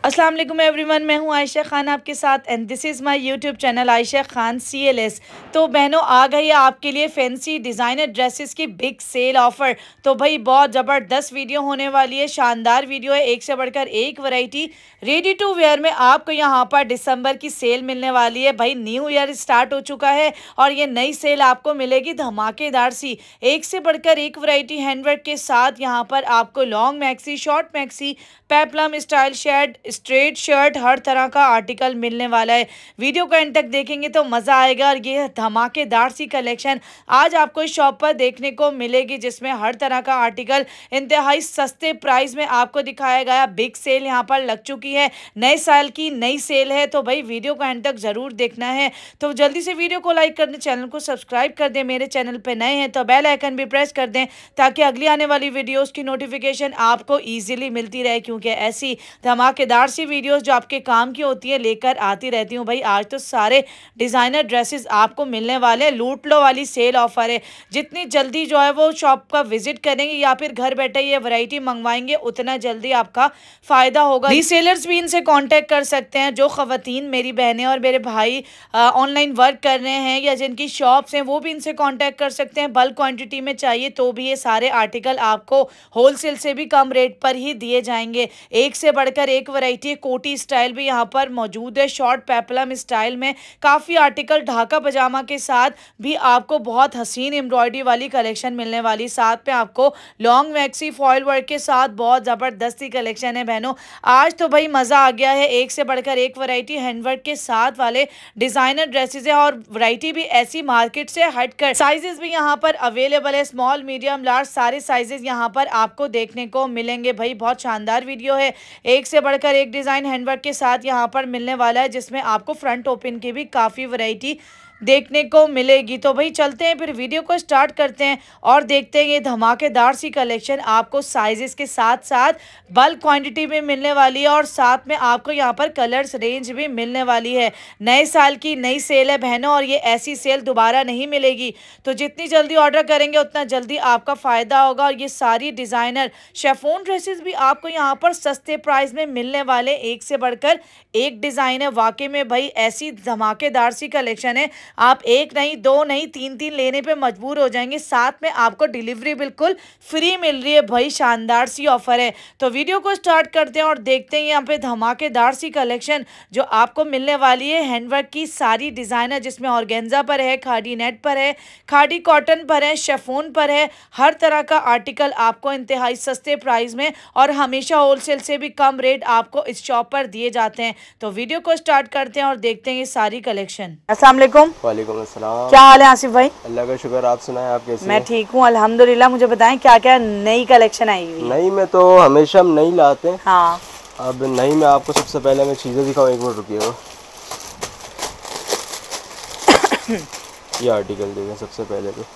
अस्सलाम वालेकुम एवरीवन, मैं हूं आयशा खान आपके साथ and this is my YouTube channel Aisha Khan CLS। तो बहनों, आ गई है आपके लिए फैंसी डिज़ाइनर ड्रेसेस की बिग सेल ऑफ़र। तो भाई बहुत ज़बरदस्त वीडियो होने वाली है, शानदार वीडियो है, एक से बढ़कर एक वैरायटी रेडी टू वेयर में आपको यहाँ पर दिसंबर की सेल मिलने वाली है। भाई न्यू ईयर स्टार्ट हो चुका है और ये नई सेल आपको मिलेगी धमाकेदार सी, एक से बढ़कर एक वैरायटी हैंडवर्क के साथ। यहाँ पर आपको long maxi, short maxi, peplum style shirt, straight shirt, हर तरह का आर्टिकल मिलने वाला है। वीडियो को एंड तक देखेंगे तो मज़ा आएगा और ये धमाकेदार सी कलेक्शन आज आपको इस शॉप पर देखने को मिलेगी, जिसमें हर तरह का आर्टिकल इंतहाई सस्ते प्राइस में आपको दिखाया गया। बिग सेल यहाँ पर लग चुकी है, नए साल की नई सेल है, तो भाई वीडियो को एंड तक ज़रूर देखना है। तो जल्दी से वीडियो को लाइक कर दें, चैनल को सब्सक्राइब कर दें, मेरे चैनल पर नए हैं तो बेल आइकन भी प्रेस कर दें ताकि अगली आने वाली वीडियोज़ की नोटिफिकेशन आपको ईजिली मिलती रहे, क्योंकि ऐसी धमाकेदार सी वीडियोस जो आपके काम की होती है लेकर आती रहती हूँ। भाई आज तो सारे डिज़ाइनर ड्रेसेस आपको मिलने वाले, लूट लो वाली सेल ऑफर है। जितनी जल्दी जो है वो शॉप का विजिट करेंगे या फिर घर बैठे ये वैरायटी मंगवाएंगे, उतना जल्दी आपका फ़ायदा होगा। रीसेलर्स भी इनसे कांटेक्ट कर सकते हैं। जो ख़वातीन मेरी बहनें और मेरे भाई ऑनलाइन वर्क कर रहे हैं या जिनकी शॉप्स हैं, वो भी इनसे कॉन्टैक्ट कर सकते हैं। बल्क क्वान्टिटी में चाहिए तो भी ये सारे आर्टिकल आपको होलसेल से भी कम रेट पर ही दिए जाएंगे। एक से बढ़कर एक वैरायटी, कोटी स्टाइल भी यहाँ पर मौजूद है, शॉर्ट पेप्लम स्टाइल में काफ़ी आर्टिकल, ढाका पजामा के साथ भी आपको बहुत हसीन एम्ब्रॉयडरी वाली कलेक्शन मिलने वाली। साथ में आपको लॉन्ग मैक्सी फॉयल वर्क के साथ बहुत ज़बरदस्ती कलेक्शन है बहनों। आज तो भाई मज़ा आ गया है, एक से बढ़कर एक वैरायटी हैंडवर्क के साथ वाले डिज़ाइनर ड्रेसेस है और वैरायटी भी ऐसी मार्केट से हटकर। साइजेस भी यहाँ पर अवेलेबल है, स्मॉल, मीडियम, लार्ज, सारे साइजेस यहाँ पर आपको देखने को मिलेंगे। भाई बहुत शानदार वीडियो है, एक से बढ़कर एक डिज़ाइन हैंडवर्क के साथ यहाँ पर मिलने वाला है, जिसमें आपको फ्रंट ओपन की भी काफ़ी वैरायटी देखने को मिलेगी। तो भाई चलते हैं, फिर वीडियो को स्टार्ट करते हैं और देखते हैं ये धमाकेदार सी कलेक्शन आपको साइजेस के साथ साथ बल्क क्वांटिटी में मिलने वाली है और साथ में आपको यहाँ पर कलर्स रेंज भी मिलने वाली है। नए साल की नई सेल है बहनों और ये ऐसी सेल दोबारा नहीं मिलेगी, तो जितनी जल्दी ऑर्डर करेंगे उतना जल्दी आपका फ़ायदा होगा। और ये सारी डिज़ाइनर शेफोन ड्रेसेस भी आपको यहाँ पर सस्ते प्राइस में मिलने वाले, एक से बढ़कर एक डिज़ाइन है। वाकई में भाई ऐसी धमाकेदार सी कलेक्शन है, आप एक नहीं, दो नहीं, तीन तीन लेने पे मजबूर हो जाएंगे। साथ में आपको डिलीवरी बिल्कुल फ्री मिल रही है। भाई शानदार सी ऑफर है। तो वीडियो को स्टार्ट करते हैं और देखते हैं यहाँ पे धमाकेदार सी कलेक्शन जो आपको मिलने वाली है। हैंडवर्क की सारी डिज़ाइनर, जिसमें ऑर्गेन्जा पर है, खादी नेट पर है, खादी कॉटन पर है, शेफोन पर है, हर तरह का आर्टिकल आपको इंतहाई सस्ते प्राइस में और हमेशा होलसेल से भी कम रेट आपको इस शॉप पर दिए जाते हैं। तो वीडियो को स्टार्ट करते हैं और देखते हैं ये सारी कलेक्शन। अस्सलाम वालेकुम। वालेकुम अस्सलाम। क्या हाल है आसिफ भाई? अल्लाह का शुक्र, आप सुनाएं, आप कैसे हैं? मैं ठीक हूँ अल्हम्दुलिल्लाह। मुझे बताएं क्या क्या नई कलेक्शन आई हुई है? नई में तो हमेशा हम नई लाते हैं। हाँ, अब नई में आपको सबसे पहले मैं चीज़ें दिखाऊँ, एक मिनट रुकिएगा। ये आर्टिकल देखें सबसे पहले तो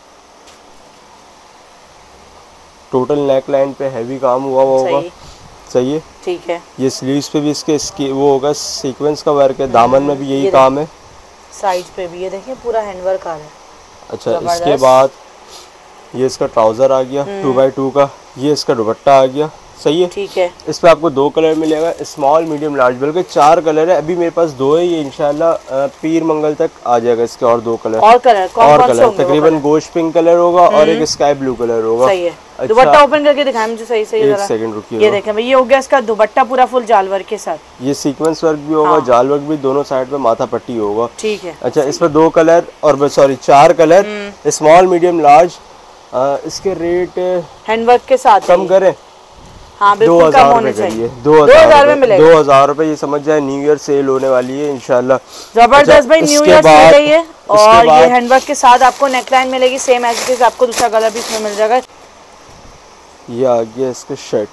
टोटल नेक लाइन पे हैवी काम हुआ होगा, सही है, ठीक है। ये स्लीव्स पे भी इसके वो होगा, सीक्वेंस का वर्क है, दामन में भी यही काम है, साइड पे भी ये देखिए पूरा हैंडवर्क आ रहा है। अच्छा, इसके बाद ये इसका ट्राउजर आ गया 2x2 का, ये इसका दुपट्टा आ गया, सही है, ठीक है। इस पे आपको दो कलर मिलेगा, स्मॉल, मीडियम, लार्ज, बल्कि 4 कलर है। अभी मेरे पास 2 है, ये इंशाल्लाह पीर मंगल तक आ जाएगा इसके और 2 कलर और कलर तकरीबन गोश्त पिंक कलर होगा और एक स्काई ब्लू कलर होगा, सही है। अच्छा, दुपट्टा ओपन करके दिखाएं मुझे सही सही, एक सेकंड रुकिए। ये देखें भाई, ये हो गया इसका दुपट्टा पूरा फुल जाल वर्क के साथ, ये सीक्वेंस वर्क भी होगा, जाल वर्क भी, दोनों साइड पे माथा पट्टी होगा, ठीक है। अच्छा, इसमें 2 कलर और sorry 4 colour, small, medium, large. इसके रेट हैंडवर्क के साथ कम करें, हाँ, 2000 रुपए करिए, 2000 में मिलेगा, 2000 रुपए। ये समझ जाए न्यू ईयर सेल होने वाली है इंशाल्लाह, जबरदस्त भाई। न्यू ईयर सेल है ये, और ये हैंडवर्क के साथ आपको नेकलाइन मिलेगी सेम एज इट इज, आपको दूसरा कलर भी इसमें मिल जाएगा। ये आ गया इसका शर्ट,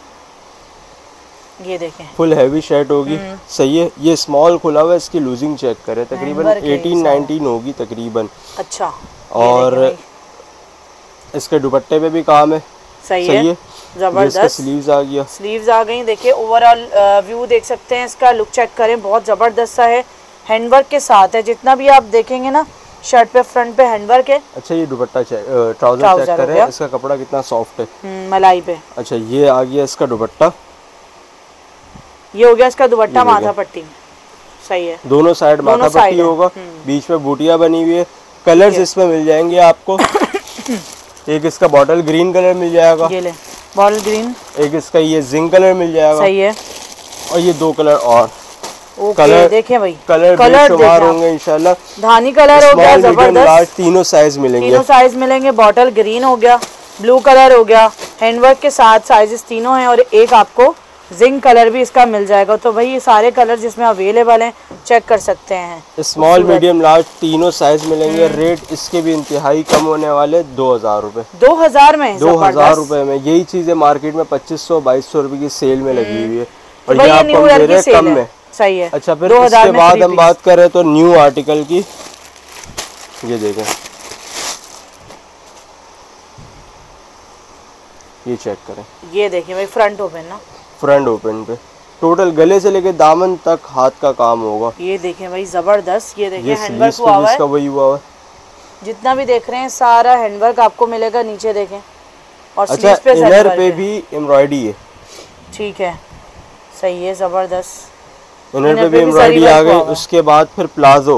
ये देखें फुल हैवी शर्ट होगी, सही है। ये स्मॉल खुला हुआ है, इसकी लूजिंग चेक करें, तकरीबन 18-19 होगी तकरीबन। अच्छा, और इसके दुपट्टे पे भी काम है, सही है, जबरदस्त। स्लीव्स आ गया, स्लीव्स आ गई, देखिए ओवरऑल व्यू देख सकते हैं, इसका लुक चेक करें, बहुत जबरदस्त सा है, हैंडवर्क के साथ है। जितना भी आप देखेंगे ना शर्ट पे, फ्रंट पे हैंडवर्क है। अच्छा, ये दुपट्टा ट्राउजर चेक करें, इसका कपड़ा कितना सॉफ्ट है, मलाई पे। अच्छा, ये आ गया इसका दुपट्टा, ये हो गया इसका दुपट्टा माथा पट्टी, सही है, दोनों साइड माथा पट्टी होगा, बीच में बूटियां बनी हुई है। कलर्स इसमें मिल जाएंगे आपको। एक इसका बॉटल ग्रीन कलर मिल जाएगा, ये ले बॉटल ग्रीन। एक इसका ये जिंक कलर मिल जाएगा, सही है। और ये 2 कलर और कलर देखें भाई, कलर बेशुमार होंगे इंशाल्लाह। धानी कलर हो गया जबरदस्त, तीनों साइज मिलेंगे, तीनों साइज मिलेंगे। बॉटल ग्रीन हो गया, ब्लू कलर हो गया, हैंडवर्क के साथ साइजेस तीनों हैं, और एक आपको जिंक कलर भी इसका मिल जाएगा। तो भाई ये सारे कलर जिसमें अवेलेबल हैं, चेक कर सकते हैं। स्मॉल मीडियम लार्ज तीनों साइज मिलेंगे। रेट इसके भी इंतहाई कम होने वाले, 2000 रुपए। 2000 में, 2000 रुपए में। यही चीजें मार्केट में 2500-2200 रुपए की सेल में लगी हुई है, और ये आपको दे रहे हैं कम में, सही है। अच्छा, फिर इसके बाद हम बात करें तो न्यू आर्टिकल की, ये देखें, ये चेक करें, ये देखिए भाई फ्रंट ओपन ना, फ्रंट ओपन पे टोटल गले से लेके दामन तक हाथ का काम होगा। ये देखें भाई जबरदस्त, ये देखिए हैंडवर्क हुआ है, इसका वही हुआ है, जितना भी देख रहे हैं सारा हैंडवर्क आपको मिलेगा। नीचे देखें, और अच्छा पे इनर पे भी एम्ब्रॉयडरी है, ठीक है, सही है, जबरदस्त। इनर पे भी एम्ब्रॉयडरी आ गई। उसके बाद फिर प्लाजो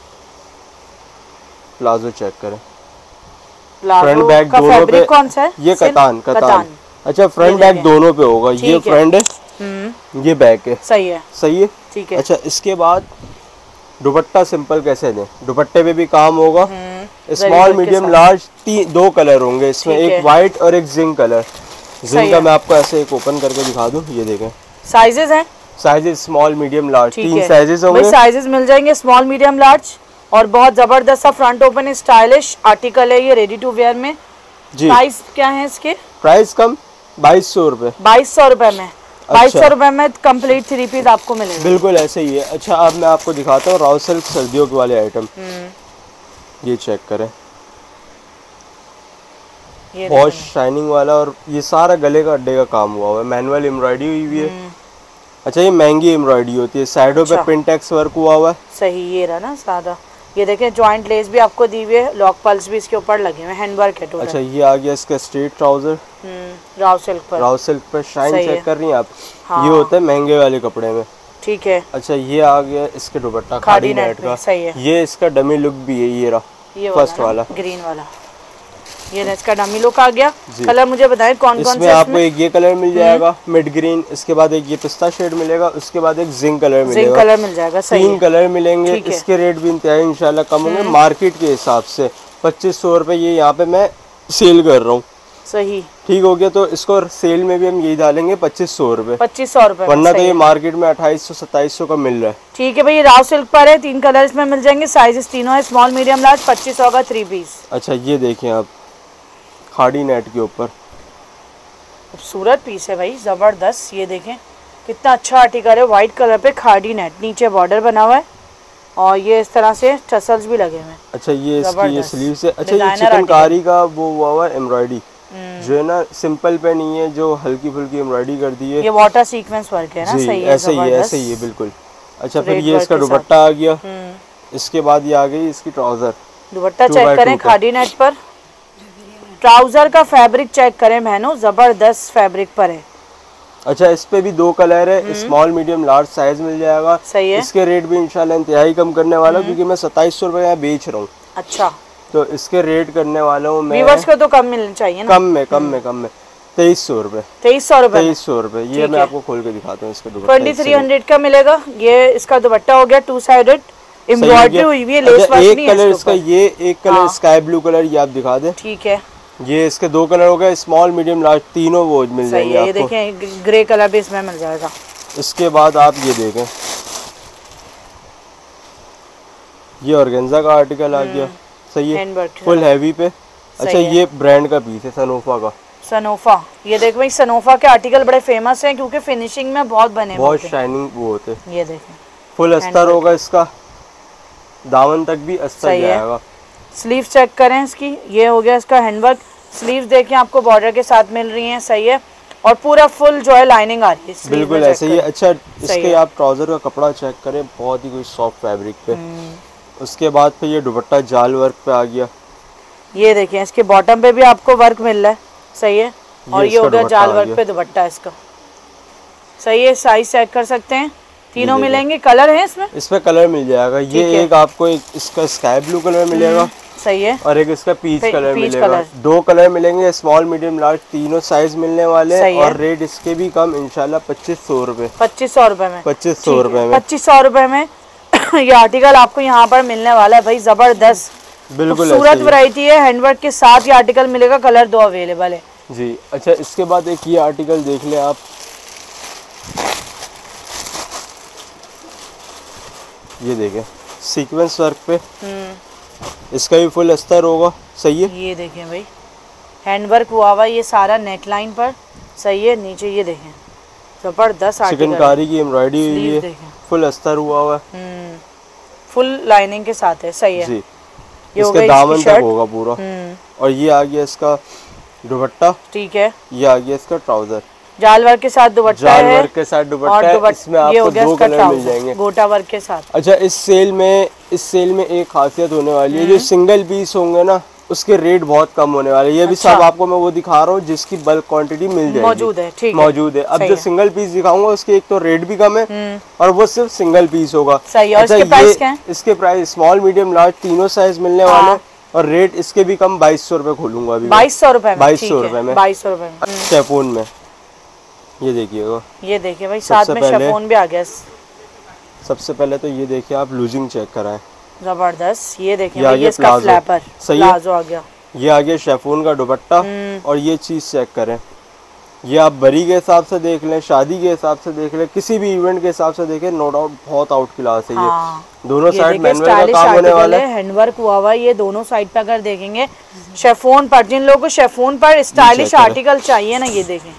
चेक करें, फ्रंट बैक दोनों पे, कौन सा है? ये कतान। अच्छा, फ्रंट बैक दोनों पे होगा, ये फ्रंट है, ये बैक है, सही है, सही है, ठीक है। अच्छा, इसके बाद दुपट्टा सिंपल कैसे दें, दुपट्टे पे भी काम होगा। स्मॉल मीडियम लार्ज 2 कलर होंगे इसमें, एक वाइट और एक जिंक कलर। जिंक का मैं आपको ऐसे एक ओपन करके दिखा दूं, ये देखें, साइजेस हैं, sizes small medium large 3 sizes होंगे, साइजेस मिल जाएंगे स्मॉल मीडियम लार्ज। और बहुत जबरदस्त सा फ्रंट ओपन स्टाइलिश आर्टिकल है ये, रेडी टू वेयर में जी। प्राइस क्या है इसके? प्राइस कम, 2200 रुपए, 2200 रुपए में, 2200 रुपए में कंप्लीट 3 पीस आपको मिलेगा, बिल्कुल ऐसे ही है। अच्छा, अब मैं आपको दिखाता हूँ रॉ सिल्क सर्दियों के वाले आइटम, ये चेक करें, ये बहुत शाइनिंग वाला, और ये सारा गले का अड्डे का काम हुआ है, मैनुअल एम्ब्रॉयडरी हुई हुई है। अच्छा, ये महंगी एम्ब्रॉयडरी होती है, साइडों पे पिंटेक्स वर्क हुआ हुआ है, सही, ये रहा ना सादा। ये देखें जॉइंट लेस भी आपको दी हुई है, लॉक पल्स भी इसके ऊपर लगे हुए, हैंडवर्क है टोटल। अच्छा, ये आ गया इसका स्ट्रेट ट्राउजर, राव सिल्क पर शाइन चेक कर रही हैं आप, हाँ। ये होता है महंगे वाले कपड़े में, ठीक है। अच्छा, ये आ गया इसके दुपट्टा खाड़ी नेट का, सही है। ये इसका डमी लुक भी है, ये रहा फर्स्ट वाला ग्रीन वाला, ये इसका डमी लुक आ गया। कलर मुझे बताएं कौन कौन से? आपको एक ये कलर मिल जाएगा मिड ग्रीन, इसके बाद एक ये पिस्ता शेड मिलेगा, उसके बाद एक जिंक कलर मिलेगा, सही 3 कलर मिलेंगे। इसके रेट भी इंतहाई इंशाल्लाह कम होंगे मार्केट के हिसाब से। 2500 रुपए ये यहाँ पे मैं सेल कर रहा हूँ, सही, ठीक हो गया। तो इसको सेल में भी हम यही डालेंगे 2500 रुपए, 2500 रुपए, वरना तो ये मार्केट में 2800-2700 का मिल रहा है। ठीक है भाई, राव सिल्क पर है, 3 कलर इसमें मिल जाएंगे, साइजेस तीनों है, स्मॉल मीडियम लार्ज, 2500 का 3 पीस। अच्छा, ये देखें आप, खाड़ी नेट के ऊपर खूबसूरत पीस है भाई, जबरदस्त। ये देखें कितना अच्छा आर्टिकल है, व्हाइट कलर पे खाड़ी नेट, नीचे बॉर्डर बना हुआ है, और ये इस तरह से टसल्स भी लगे हुए हैं। अच्छा, ये इसकी ये स्लीव से, अच्छा ये चिकनकारी का वो हुआ हुआ एम्ब्रॉयडरी, जो है ना सिंपल पे नहीं है, जो हल्की फुल्की एम्ब्रॉयडरी कर दी है, ये वाटर सीक्वेंस वर्क है ना, सही है, ऐसे ही है बिल्कुल। अच्छा, फिर ये इसका दुपट्टा आ गया, इसके बाद ये आ गई इसकी ट्राउजर। दुपट्टा चेक करें खाड़ी नेट पर, ट्राउजर का फैब्रिक चेक करें बहनों, जबरदस्त फैब्रिक पर है। अच्छा, इस पे भी 2 कलर है, स्मॉल मीडियम लार्ज साइज मिल जाएगा, सही है। इसके रेट भी इंशाल्लाह इंतहाई कम करने वाला हूँ, क्योंकि मैं 2700 रुपए यहाँ बेच रहा हूँ। अच्छा, तो इसके रेट करने वाला हूँ मैं, व्यूअर्स को तो कम मिलना चाहिए ना, कम में 2300 रुपए, 2300 रुपए। ये मैं आपको खोल के दिखाता हूँ, इसका दुपट्टा 2300 का मिलेगा। ये इसका दुपट्टा हो गया 2 साइडेड, एम्ब्रॉयडरी हुई है, लेस वर्क नहीं है। एक कलर इसका, ये एक कलर स्काई ब्लू कलर, ये आप दिखा दें, ठीक है। ये इसके 2 कलर हो गए, स्मॉल मीडियम लार्ज तीनों वो मिल जाएंगे आपको। ये देखें ग्रे कलर भी इसमें मिल जाएगा। इसके बाद आप ये देखें, ये ऑर्गेन्जा का आर्टिकल आ गया, सही है, फुल हैवी पे। अच्छा, ये ब्रांड का पीस है सनोफा का, सनोफा। ये देख भाई, सनोफा के आर्टिकल बड़े फेमस हैं, क्योंकि फिनिशिंग में बहुत बने, बहुत शाइनिंग वो होते। ये देखें, फुल अस्तर होगा इसका, दामन तक भी अस्तर जाएगा। स्लीव चेक करें इसकी, ये हो गया इसका हैंडवर्क, स्लीव्स देखें आपको बॉर्डर के साथ मिल रही हैं, सही है, और पूरा फुल जो है लाइनिंग आ रही है, बिल्कुल ऐसे ही। अच्छा, इसके आप ट्राउजर का कपड़ा चेक करें, बहुत ही कोई सॉफ्ट फैब्रिक पे। उसके बाद फिर ये दुपट्टा जाल वर्क पे आ गया, ये देखें इसके बॉटम पे भी आपको वर्क मिल रहा है, सही है, और ये हो गया जाल वर्क पे दुपट्टा इसका, सही है, साइज चेक कर सकते हैं, तीनों मिलेंगे। कलर है इसमें कलर मिल जाएगा। ये एक आपको एक इसका स्काई ब्लू कलर मिलेगा, सही है, और एक इसका पीच कलर मिलेगा। दो कलर मिलेंगे, स्मॉल मीडियम लार्ज तीनों साइज मिलने वाले हैं। और रेट इसके भी कम इंशाल्लाह 2500 रुपए। 2500 रुपए में, 2500 रुपए में, 2500 रुपए में ये आर्टिकल आपको यहाँ पर मिलने वाला है भाई। जबरदस्त, बिल्कुल खूबसूरत वैरायटी है। हैंडवर्क के साथ ये आर्टिकल मिलेगा, कलर 2 अवेलेबल है जी। अच्छा, इसके बाद एक ये आर्टिकल देख लें आप, ये देखें सीक्वेंस वर्क पे, इसका भी फुल अस्तर होगा, सही है। ये देखें भाई, हैंडवर्क हुआ हुआ ये सारा नेक लाइन पर, सही है। नीचे ये देखें, जबरदस्त चिकनकारी की एम्ब्रॉयडरी हुई है, फुल अस्तर हुआ हुआ है, फुल लाइनिंग के साथ है, सही है जी। इसके दामन तक होगा पूरा। और ये आ गया इसका दुपट्टा, ठीक है। ये आ गया इसका ट्राउजर, जाल वर्क के साथ दुपट्टा है, वर्क के साथ दुपट्टा है। इसमें आपको 2 कलर मिल जाएंगे, गोटा वर्क के साथ। अच्छा, इस सेल में एक खासियत होने वाली है, जो सिंगल पीस होंगे ना उसके रेट बहुत कम होने वाले। ये भी सब आपको मैं वो दिखा रहा हूँ जिसकी बल्क क्वांटिटी मिल जाएगी, मौजूद है, ठीक है, मौजूद है। अब जो सिंगल पीस दिखाऊंगा उसके एक तो रेट भी कम है और वो सिर्फ सिंगल पीस होगा, सही। और इसके प्राइस क्या है? इसके प्राइस स्मॉल मीडियम लार्ज तीनों साइज मिलने वाले, और रेट इसके भी कम 2200 रुपए खोलूंगा अभी। 2200 रुपए में, 2200 रुपए में, 2200 रुपए में शेफोन में। ये देखिएगा, ये देखिए भाई, साथ में शेफोन भी आ गया। सबसे पहले तो ये देखिए आप लूजिंग चेक कराएं, जबरदस्त। ये देखिए भाई, इसका फ्लैपर प्लाजो आ गया। ये आ गया शेफोन का दुपट्टा। और ये चीज चेक करें, ये आप बरी के हिसाब से देख लें, शादी के हिसाब से देख लें, किसी भी इवेंट के हिसाब से देखें, नो डाउट बहुत आउट क्लास है। ये दोनों साइड मैनुअल का काम होने वाला है, हैंडवर्क हुआ हुआ ये दोनों साइड पे। अगर देखेंगे शेफोन पर, जिन लोगों को शेफोन पर स्टाइलिश आर्टिकल चाहिए ना, ये देखें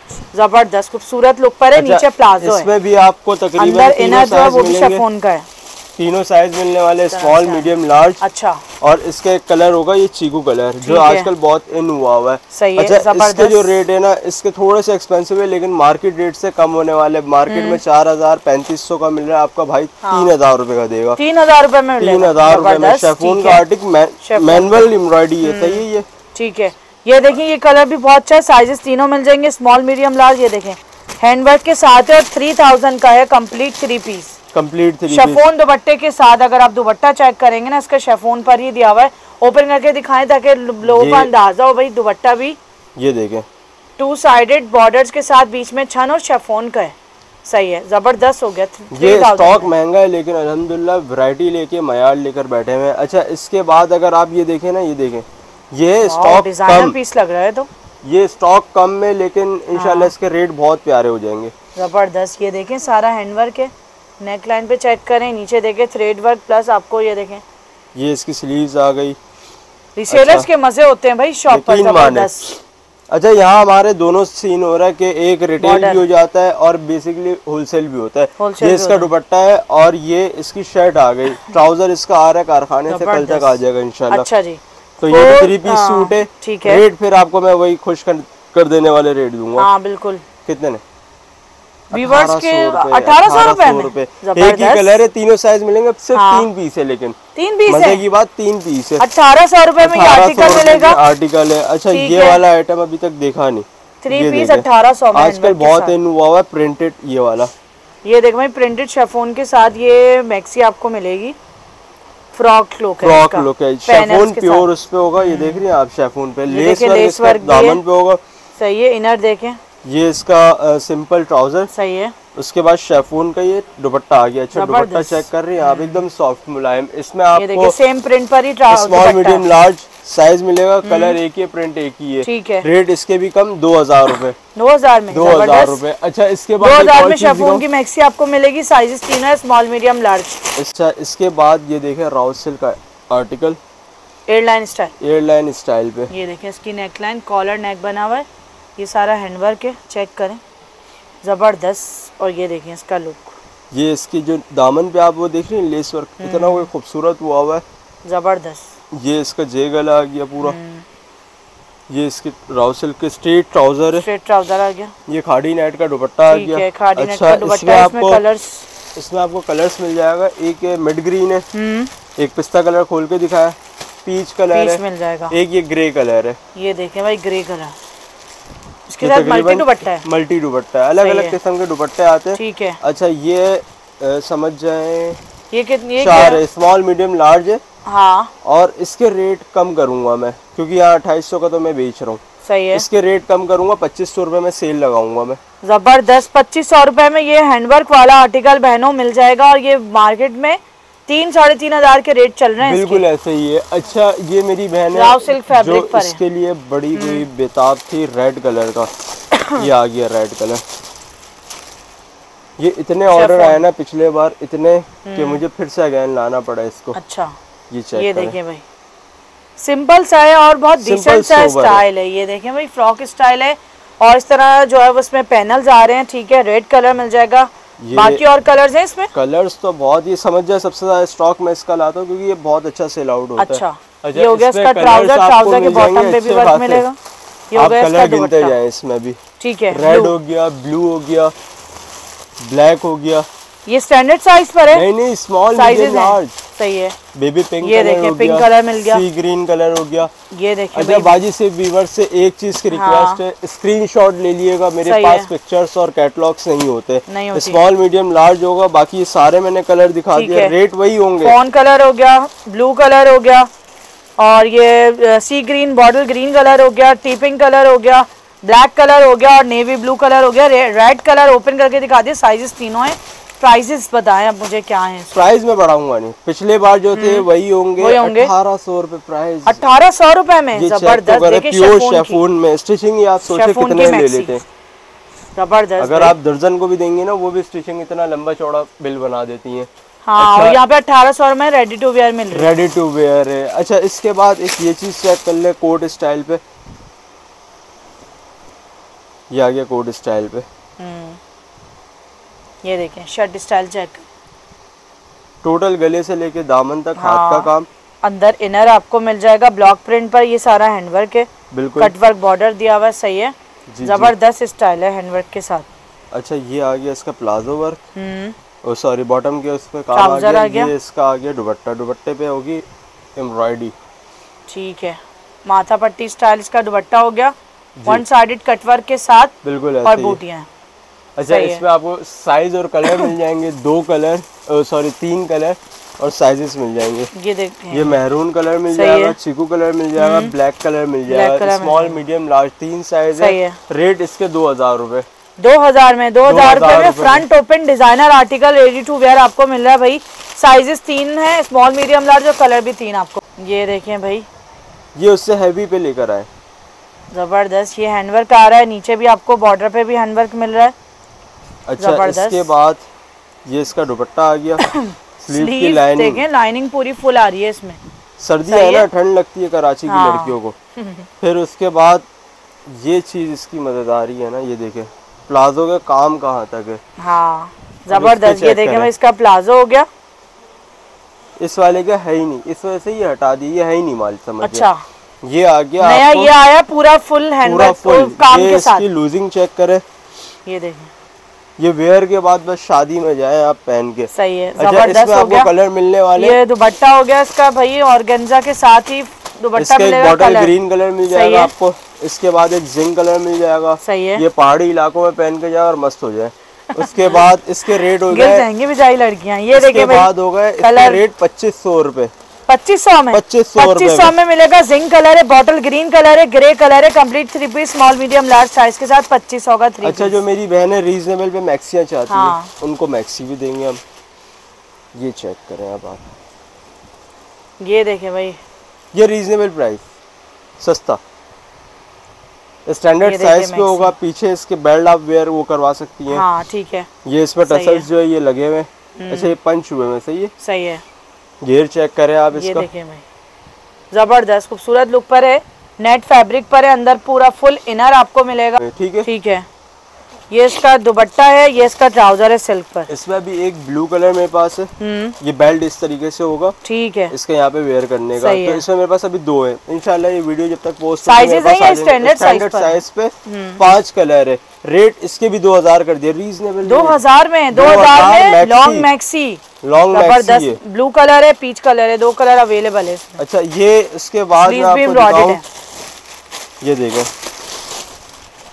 जबरदस्त खूबसूरत लुक पर है। नीचे प्लाजो है, इसमें भी आपको तकरीबन अंदर इनर जो है वो भी शेफोन का है, तीनों साइज मिलने वाले, स्मॉल मीडियम लार्ज। अच्छा, और इसका एक कलर होगा ये चीकू कलर, जो आजकल बहुत इन हुआ हुआ है, सही है। अच्छा, इसके जो रेट है ना, इसके थोड़े से एक्सपेंसिव है लेकिन मार्केट रेट से कम होने वाले। मार्केट में 4000-3500 का मिल रहा है, आपका भाई 3000 रुपए का देगा। 3000 रुपए में, 3000 रुपए में शेफोन का आर्टिकल, मैनुअल एम्ब्रॉयडरी है, सही है ये, ठीक है। ये देखिए, ये कलर भी बहुत अच्छा है, साइजेस तीनों मिल जाएंगे, स्मॉल मीडियम लार्ज। ये देखें हैंडवर्क के साथ है और 3000 का है, कंप्लीट 3 पीस, कंप्लीट 3 शेफोन दुपट्टे के साथ। अगर आप दुपट्टा चेक करेंगे ना, इसका शेफोन पर ही दिया हुआ है। ओपन करके दिखाएं ताकि लोगों को अंदाजा हो भाई। दुपट्टा भी ये देखें 2 साइडेड बॉर्डर्स के साथ, बीच में छन और शेफोन का है, सही है, जबरदस्त हो गया। ये स्टॉक महंगा है लेकिन अल्हम्दुलिल्लाह वैरायटी लेके मयार लेकर बैठे हुए हैं। अच्छा, इसके बाद अगर आप ये देखें ना, ये देखें, ये स्टॉक डिजाइनर पीस लग रहा है, तो ये स्टॉक कम में, लेकिन इंशाल्लाह इसके रेट बहुत प्यारे हो जाएंगे, जबरदस्त। ये देखें सारा हैंडवर्क है, नेक लाइन पे चेक करें, नीचे देखें थ्रेड वर्क, प्लस आपको ये देखें ये इसकी स्लीव्स आ गई। रिसेलर्स के मजे होते हैं भाई शॉप पर, जबरदस्त। अच्छा, यहाँ हमारे दोनों सीन हो रहा है कि एक रिटेल भी हो जाता है और बेसिकली होलसेल भी होता है। ये इसका दुपट्टा है और ये इसकी शर्ट आ गई, ट्राउजर इसका आ रहा है कारखाने से, कल तक आ जाएगा इंशाल्लाह। अच्छा जी, तो ये 3 पीस सूट है, ठीक है। रेट फिर आपको मैं वही खुश कर देने वाले रेट दूंगा। हाँ बिल्कुल। कितने ने? व्यूअर्स के 1800 रुपए। एक ही कलर है, तीनों साइज मिलेंगे, सिर्फ 3 पीस है, लेकिन 3 पीस मजे की बात 3 पीस है। 1800 रुपए में आर्टिकल मिलेगा, आर्टिकल है। अच्छा, ये वाला आइटम अभी तक देखा नहीं, 3 पीस 1800 में। आजकल बहुत इन हुआ है प्रिंटेड, ये वाला, ये देखो भाई प्रिंटेड शेफोन के साथ ये मैक्सी आपको मिलेगी, फ्रॉक लुक है, फ्रॉक लुक है, शेफोन प्योर उस पे होगा। ये देख रही हैं आप, शेफोन पे लेस वर्क दामन पे होगा, सही है। इनर देखें, ये इसका सिंपल ट्राउजर, सही है। उसके बाद शेफोन का ये दुपट्टा आ गया। अच्छा, दुपट्टा चेक कर रही हैं आप, एकदम सॉफ्ट मुलायम। इसमें आपको सेम प्रिंट पर ही स्मॉल मीडियम लार्ज साइज मिलेगा, कलर एक ही है, प्रिंट एक ही है, ठीक है। रेट इसके भी कम 2000 रुपए, 2000 में, 2000 रुपए। अच्छा, इसके बाद 2000 में शेफोन की मैक्सी आपको मिलेगी, साइजेस 3 है, स्मॉल मीडियम लार्ज। अच्छा, इसके बाद ये देखें राउस सिल्क का आर्टिकल, एयरलाइन स्टाइल पे। ये देखें इसकी नेकलाइन, कॉलर नेक बना हुआ है, ये सारा हैंडवर्क है, चेक करें, जबरदस्त। और ये देखें इसका लुक, ये इसकी जो दामन पे आप वो देख रहे हैं लेस वर्क, इतना वो खूबसूरत हुआ हुआ है, जबरदस्त। ये इसका जे गला आ गया पूरा। ये इसकी राउ सिल्क के स्ट्रेट ट्राउजर है, स्ट्रेट ट्राउजर आ गया। ये खाड़ी नेट का दुपट्टा आ गया। खाड़ी नेट का दुपट्टा है, इसमें आपको कलर्स मिल जाएगा। एक मिड ग्रीन है, एक पिस्ता कलर खोल के दिखाया, पीच कलर है, मिल जाएगा, एक ये ग्रे कलर है। ये देखें भाई ग्रे कलर, इसके साथ मल्टी दुपट्टा है, मल्टी दुपट्टा है, अलग अलग किस्म के दुपट्टे आते हैं। ठीक है। अच्छा ये समझ जाए ये कितनी, 4 है, स्मॉल मीडियम लार्ज है। हाँ, और इसके रेट कम करूंगा मैं, क्योंकि यहाँ 2800 का तो मैं बेच रहा हूँ। सही है। इसके रेट कम करूंगा, 2500 रुपए में सेल लगाऊंगा मैं। जबरदस्त, 2500 रुपए में ये हैंडवर्क वाला आर्टिकल बहनों मिल जाएगा, और ये मार्केट में 3-3.5 के रेट चल रहे हैं। बिल्कुल ऐसे ही है। अच्छा ये मेरी बहन है जो इसके लिए बड़ी हुई बेताब थी रेड कलर का, ये आ गया रेड कलर। ये इतने ऑर्डर आए ना पिछले बार इतने कि मुझे फिर से अगेन लाना पड़ा इसको। अच्छा ये चेक ये देखिए भाई, सिंपल सा है और बहुत डिसेंट सा स्टाइल है। ये देखें भाई, फ्रॉक स्टाइल है, और इस तरह जो है उसमें पैनल्स आ रहे हैं। ठीक है, रेड कलर मिल जाएगा। बाकी और कलर्स हैं इसमें? कलर्स तो बहुत, ये समझ जाए सबसे ज्यादा स्टॉक में इसका लाता हूँ क्योंकि ये बहुत अच्छा सेल आउट होता है। अच्छा, ये हो गया इसका ट्राउजर, ट्राउजर के बॉटम पे भी वर्क मिलेगा। ये हो गया इसका दुपट्टा। गिनते जाएं इसमें भी। ठीक है, रेड हो गया, ब्लू हो गया, ब्लैक हो गया। ये स्टैंडर्ड साइज पर है? नहीं, स्मॉल मीडियम लार्ज। सही है। बेबी पिंक ये देखिए, पिंक कलर मिल गया, सी ग्रीन कलर हो गया। ये देखिए। अच्छा बाजी से व्यूअर से एक चीज की रिक्वेस्ट है, स्क्रीनशॉट ले लिएगा, मेरे पास पिक्चर्स और कैटलॉग्स नहीं होते। स्मॉल मीडियम लार्ज होगा, बाकी सारे मैंने कलर दिखा दिए, रेट वही होंगे। कौन कलर हो गया, ब्लू कलर हो गया, और ये sea green bottle green colour हो गया, टी पिंक कलर हो गया, ब्लैक कलर हो गया, और नेवी ब्लू कलर हो गया। रेड कलर ओपन करके दिखा दिए। साइजेस तीनों हैं। प्राइसेस बताएं अब मुझे क्या है? प्राइस में बढ़ाऊंगा नहीं, पिछले बार जो थे वही होंगे। 1800 रुपए प्राइस। 1800 रुपए में जबरदस्त। प्योर शेफून में स्टिचिंग आप सोचे कितने ले लेते हैं। जबरदस्त। अगर आप दर्जन को भी देंगे ना, वो भी स्टिचिंग इतना लंबा चौड़ा बिल बना देती है। हाँ, और यहाँ पे 1800 में रेडी टू वेयर मिल रही है। रेडी टू वेयर है। अच्छा इसके बाद एक ये चीज चेक कर ले, कोट स्टाइल पे। ये आ गया कोट स्टाइल पे। ये देखें, शर्ट स्टाइल चेक। टोटल गले से लेके दामन तक हाथ का काम। अंदर इनर आपको मिल जाएगा ब्लॉक प्रिंट पर। ये सारा हैंडवर्क है, बिल्कुल कट वर्क बॉर्डर दिया हुआ है। सही है, जबरदस्त स्टाइल है हैंडवर्क के साथ। अच्छा ये आ गया इसका palazzo work, oh sorry bottom के उस पे काम आ गया। ये इसका आ गया दुपट्टा, दुपट्टे पे होगी एम्ब्रॉयडरी। ठीक है, माथा पट्टी स्टाइल इसका दुपट्टा हो गया, वन साइडेड कटवर्क के साथ। बिल्कुल और बूटियां। अच्छा इसमें आपको साइज और कलर मिल जाएंगे, 2 कलर सॉरी 3 कलर और साइजेस मिल जाएंगे। ये देखिए, ये मैरून कलर मिल जाएगा, चीकू कलर मिल जाएगा, ब्लैक कलर मिल जाएगा, स्मॉल मीडियम लार्ज 3 साइज है। रेट इसके 2000 रुपए। 2000 में 2000 रुपए में front open designer article ready to wear आपको मिल रहा है भाई। साइजेस 3 है, स्मॉल मीडियम लार्ज, और कलर भी 3 आपको। ये देखें भाई, ये उससे हैवी पे लेकर आए। जबरदस्त। ये हैंडवर्क आ रहा है, नीचे भी आपको बॉर्डर पे भी हैंडवर्क मिल रहा है। अच्छा इसके बाद ये इसका दुपट्टा आ गया। स्लीव की लाइनिंग देखें, लाइनिंग पूरी फुल आ रही है इसमें। सर्दी है ना, ठंड लगती है कराची की लड़कियों को। फिर उसके बाद ये चीज इसकी मजेदारी है ना, ये देखें प्लाजो के काम कहाँ तक है। हाँ जबरदस्त। ये देखें भाई, इसका प्लाजो हो गया। इस वाले का है ही नहीं, इस वजह से ये हटा दी, ये है ही नहीं माल, समझ। अच्छा ये आ गया नया, ये आया पूरा फुल हैंडवर्क काम के साथ। इसकी लूजिंग चेक करें, ये देखें। ये वेयर के बाद बस शादी में जाए आप पहन के। सही है, जबरदस्त हो गया। कलर मिलने वाले। ये दुपट्टा हो गया इसका भाई, ऑर्गेन्जा के साथ ही दुपट्टा मिलेगा। बॉटल ग्रीन कलर मिल जाएगा आपको। इसके बाद एक जिंक कलर मिल जाएगा। सही है, ये पहाड़ी इलाकों में पहन के जाए और मस्त हो जाए। उसके बाद इसके रेट हो गए, जाएंगे बेचारी लड़कियां। ये देखिए भाई, बाद हो गए इसके रेट 2500 रुपए। 2500 में 2500 में मिलेगा। जिंक कलर है, बॉटल ग्रीन कलर है, ग्रे कलर है, complete 3 piece small medium large size के साथ 2500 का 3 अच्छा जो मेरी बहन है रीजनेबल पे मैक्सियां चाहती है, उनको मैक्सी भी देंगे हम। ये चेक करें अब आप, ये देखें भाई, ये रीजनेबल प्राइस, सस्ता, स्टैंडर्ड साइज पे होगा। पीछे इसके बेल्ट आप वेयर वो करवा सकती हैं। हाँ ठीक है। ये इसमें टसल्स जो है ये लगे हुए। अच्छा ये पंच हुए में, सही है। सही है। घेर चेक करें आप इसका। ये देखें भाई, जबरदस्त खूबसूरत लुक पर है, नेट फैब्रिक पर है, अंदर पूरा फुल इनर आपको मिलेगा। ठीक है, ठीक है। ये इसका दुपट्टा है, ये इसका ट्राउजर है सिल्क पर। इसमें भी एक ब्लू कलर मेरे पास है। ये बेल्ट इस तरीके से होगा। ठीक है, इसका यहाँ पे वेयर करने का। तो इसमें मेरे पास अभी 2 है। इंशाल्लाह ये वीडियो जब तक पोस्ट साइजेस है या स्टैंडर्ड साइज पे 5 कलर है। रेट इसके भी 2000 कर दिया, रीजनेबल। 2000 में 2000 में long maxi, long maxi blue colour है, पीच कलर है, 2 कलर अवेलेबल है इसमें। अच्छा ये इसके बाद मैं आपको दिखाऊं, ये देखो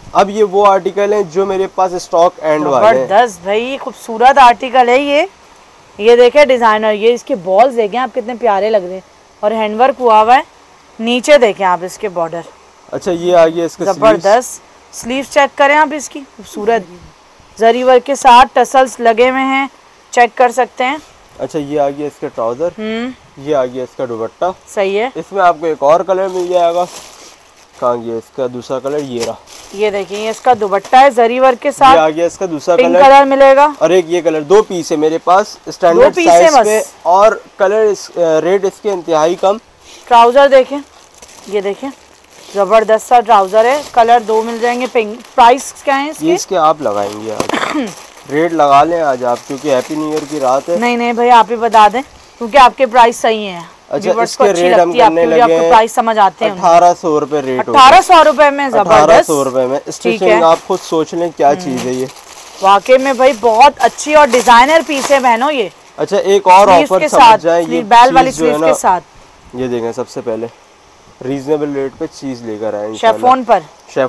अब ये वो आर्टिकल हैं जो मेरे पास स्टॉक एंड वाले हैं। जबरदस्त भाई, खूबसूरत आर्टिकल है ये देखे डिजाइनर, ये इसके बॉल्स देखें आप कितने प्यारे लग रहे हैं और हैंडवर्क हुआ हुआ है। नीचे देखें आप इसके बॉर्डर। अच्छा ये आ गया इसका जबरदस्त स्लीव चेक करें आप इसकी, खूबसूरत जरी वर्क के साथ टसल्स लगे हुए हैं, चेक कर सकते हैं। अच्छा ये आ गया इसका ट्राउजर, ये आ गया इसका दुपट्टा। सही है। इसमें आपको एक और कलर मिल जाएगा। कहाँ गया इसका दूसरा कलर, ये रहा। ये देखिए इसका दुपट्टा है जरी वर्क के साथ। ये आ गया इसका दूसरा पिंक कलर मिलेगा और एक ये कलर। 2 पीस है मेरे पास स्टैंडर्ड साइज पे और कलर रेट इसके इंतहाई कम। ट्राउजर देखें, ये देखें जबरदस्त सा ट्राउजर है, कलर 2 मिल जाएंगे। पिंक प्राइस क्या है इसके? ये इसके आप लगाएंगे आज रेट लगा लें आज आप, क्योंकि हैप्पी न्यू ईयर की रात है। नहीं भाई आप ही बता दें, क्योंकि आपके प्राइस सही हैं। अच्छा इसके रेट हम करने लगे हैं, प्राइस समझ आते हैं। 1800 रुपए रेट। 1800 रुपए में जबरदस्त। 1800 रुपए में स्टिचिंग आप खुद सोच लें क्या चीज है ये। वाकई में भाई बहुत अच्छी और डिजाइनर पीस है बहनों ये। अच्छा एक और ऑफर समझ जाए, ये बैल वाली स्लीव के साथ ये देखें। सबसे पहले रीजनेबल रेट पे चीज लेकर आए शेफोन पर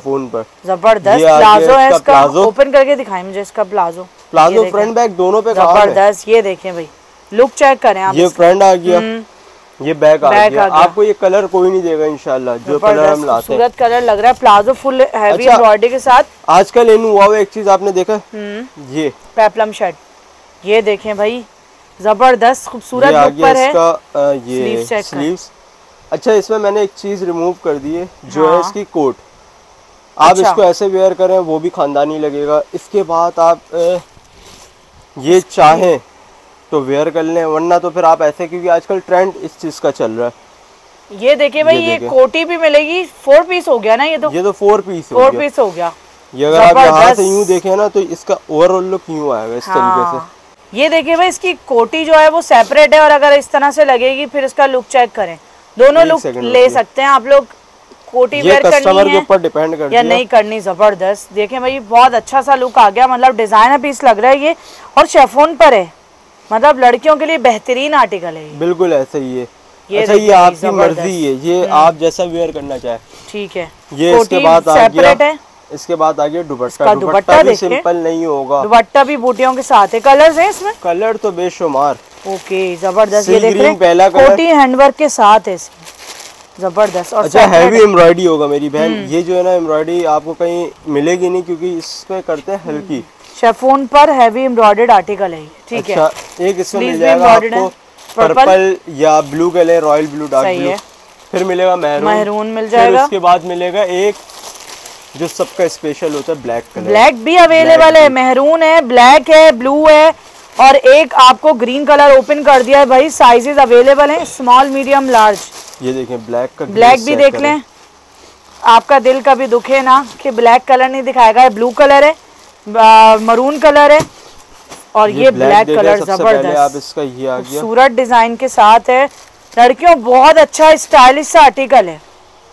जबरदस्त प्लाजो है इसका। ओपन करके दिखाएं मुझे इसका प्लाजो फ्रंट बैक दोनों पे जबरदस्त। ये देखें भाई लुक चेक करें आप। ये फ्रंट आ गया, ये बैक आ गया। आपको ये कलर कोई नहीं देगा इंशाल्लाह, जो कलर हम लाते हैं। खूबसूरत कलर लग रहा है, प्लाजो फुल हैवी एम्ब्रॉयडरी के साथ। आजकल इन हुआ हुआ एक चीज आपने देखा, ये पेप्लम शर्ट। ये देखें भाई जबरदस्त खूबसूरत लुक पर है इसका ये स्लीव्स। अच्छा इसमें मैंने एक चीज रिमूव कर दी है जो है इसकी कोट। आप इसको ऐसे वेयर करें वो भी खानदानी लगेगा। इसके बाद आप ये चाहें तो वेयर कर लें, वरना तो फिर आप ऐसे, क्योंकि आजकल ट्रेंड इस चीज का चल रहा है। ये देखिए भाई ये कोटी भी मिलेगी। 4 पीस हो गया ना ये तो? ये तो 4 पीस हो गया। ये अगर आप यहाँ से यूं देखें ना तो इसका ओवरऑल लुक यूं आएगा इस तरीके से। ये देखिए भाई इसकी कोटी जो है वो सेपरेट है, और अगर इस तरह से लगेगी फिर इसका लुक चेक करें। दोनों लुक ले सकते हैं आप लोग। कोटी वेयर कस्टमर के ऊपर डिपेंड करती है या नहीं करनी। जबरदस्त देखें भाई बहुत अच्छा सा लुक आ गया, मतलब डिजाइनर पीस लग रहा है ये, और शेफोन पर है, मतलब लड़कियों के लिए बेहतरीन आर्टिकल है। बिल्कुल ऐसे ही है। अच्छा ये आपकी मर्जी है, ये आप जैसा वेयर करना चाहे। ठीक है। ये इसके बाद आ गया, इसके बाद आ गया दुपट्टा। दुपट्टा भी सिंपल नहीं होगा, दुपट्टा भी बूटियों के साथ है। कलर्स हैं इसमें? कलर तो बेशुमार। ओके जबरदस्त। ये देख रहे हैं पहला कलर कोटी हैंडवर्क के साथ है इसमें, जबरदस्त। और अच्छा हैवी एम्ब्रॉयडरी होगा मेरी बहन। ये जो है ना एम्ब्रॉयडरी आपको कहीं मिलेगी नहीं, क्योंकि इसमें करते हैं हल्की। शेफोन पर हैवी एम्ब्रॉयडर्ड आर्टिकल है। ठीक है। अच्छा एक इसमें मिल जाएगा आपको पर्पल या blue colour, royal blue, dark blue. फिर मिलेगा मैरून मिल जाएगा। उसके बाद मिलेगा एक जो सबका स्पेशल होता है ब्लैक कलर। ब्लैक भी अवेलेबल है, मैरून है, ब्लैक है, ब्लू है, और एक आपको ग्रीन कलर ओपन कर दिया है भाई। साइजेस अवेलेबल हैं, स्मॉल, मीडियम, लार्ज। ये देखें ब्लैक का, ब्लैक भी देख लें। आपका दिल कभी दुखे ना कि ब्लैक कलर नहीं दिखाएगा। ब्लू कलर है, मरून कलर है, और ये ब्लैक कलर जबरदस्त। आप इसका ये आ गया खूबसूरत डिजाइन के साथ है। लड़कियों बहुत अच्छा स्टाइलिश सा आर्टिकल है।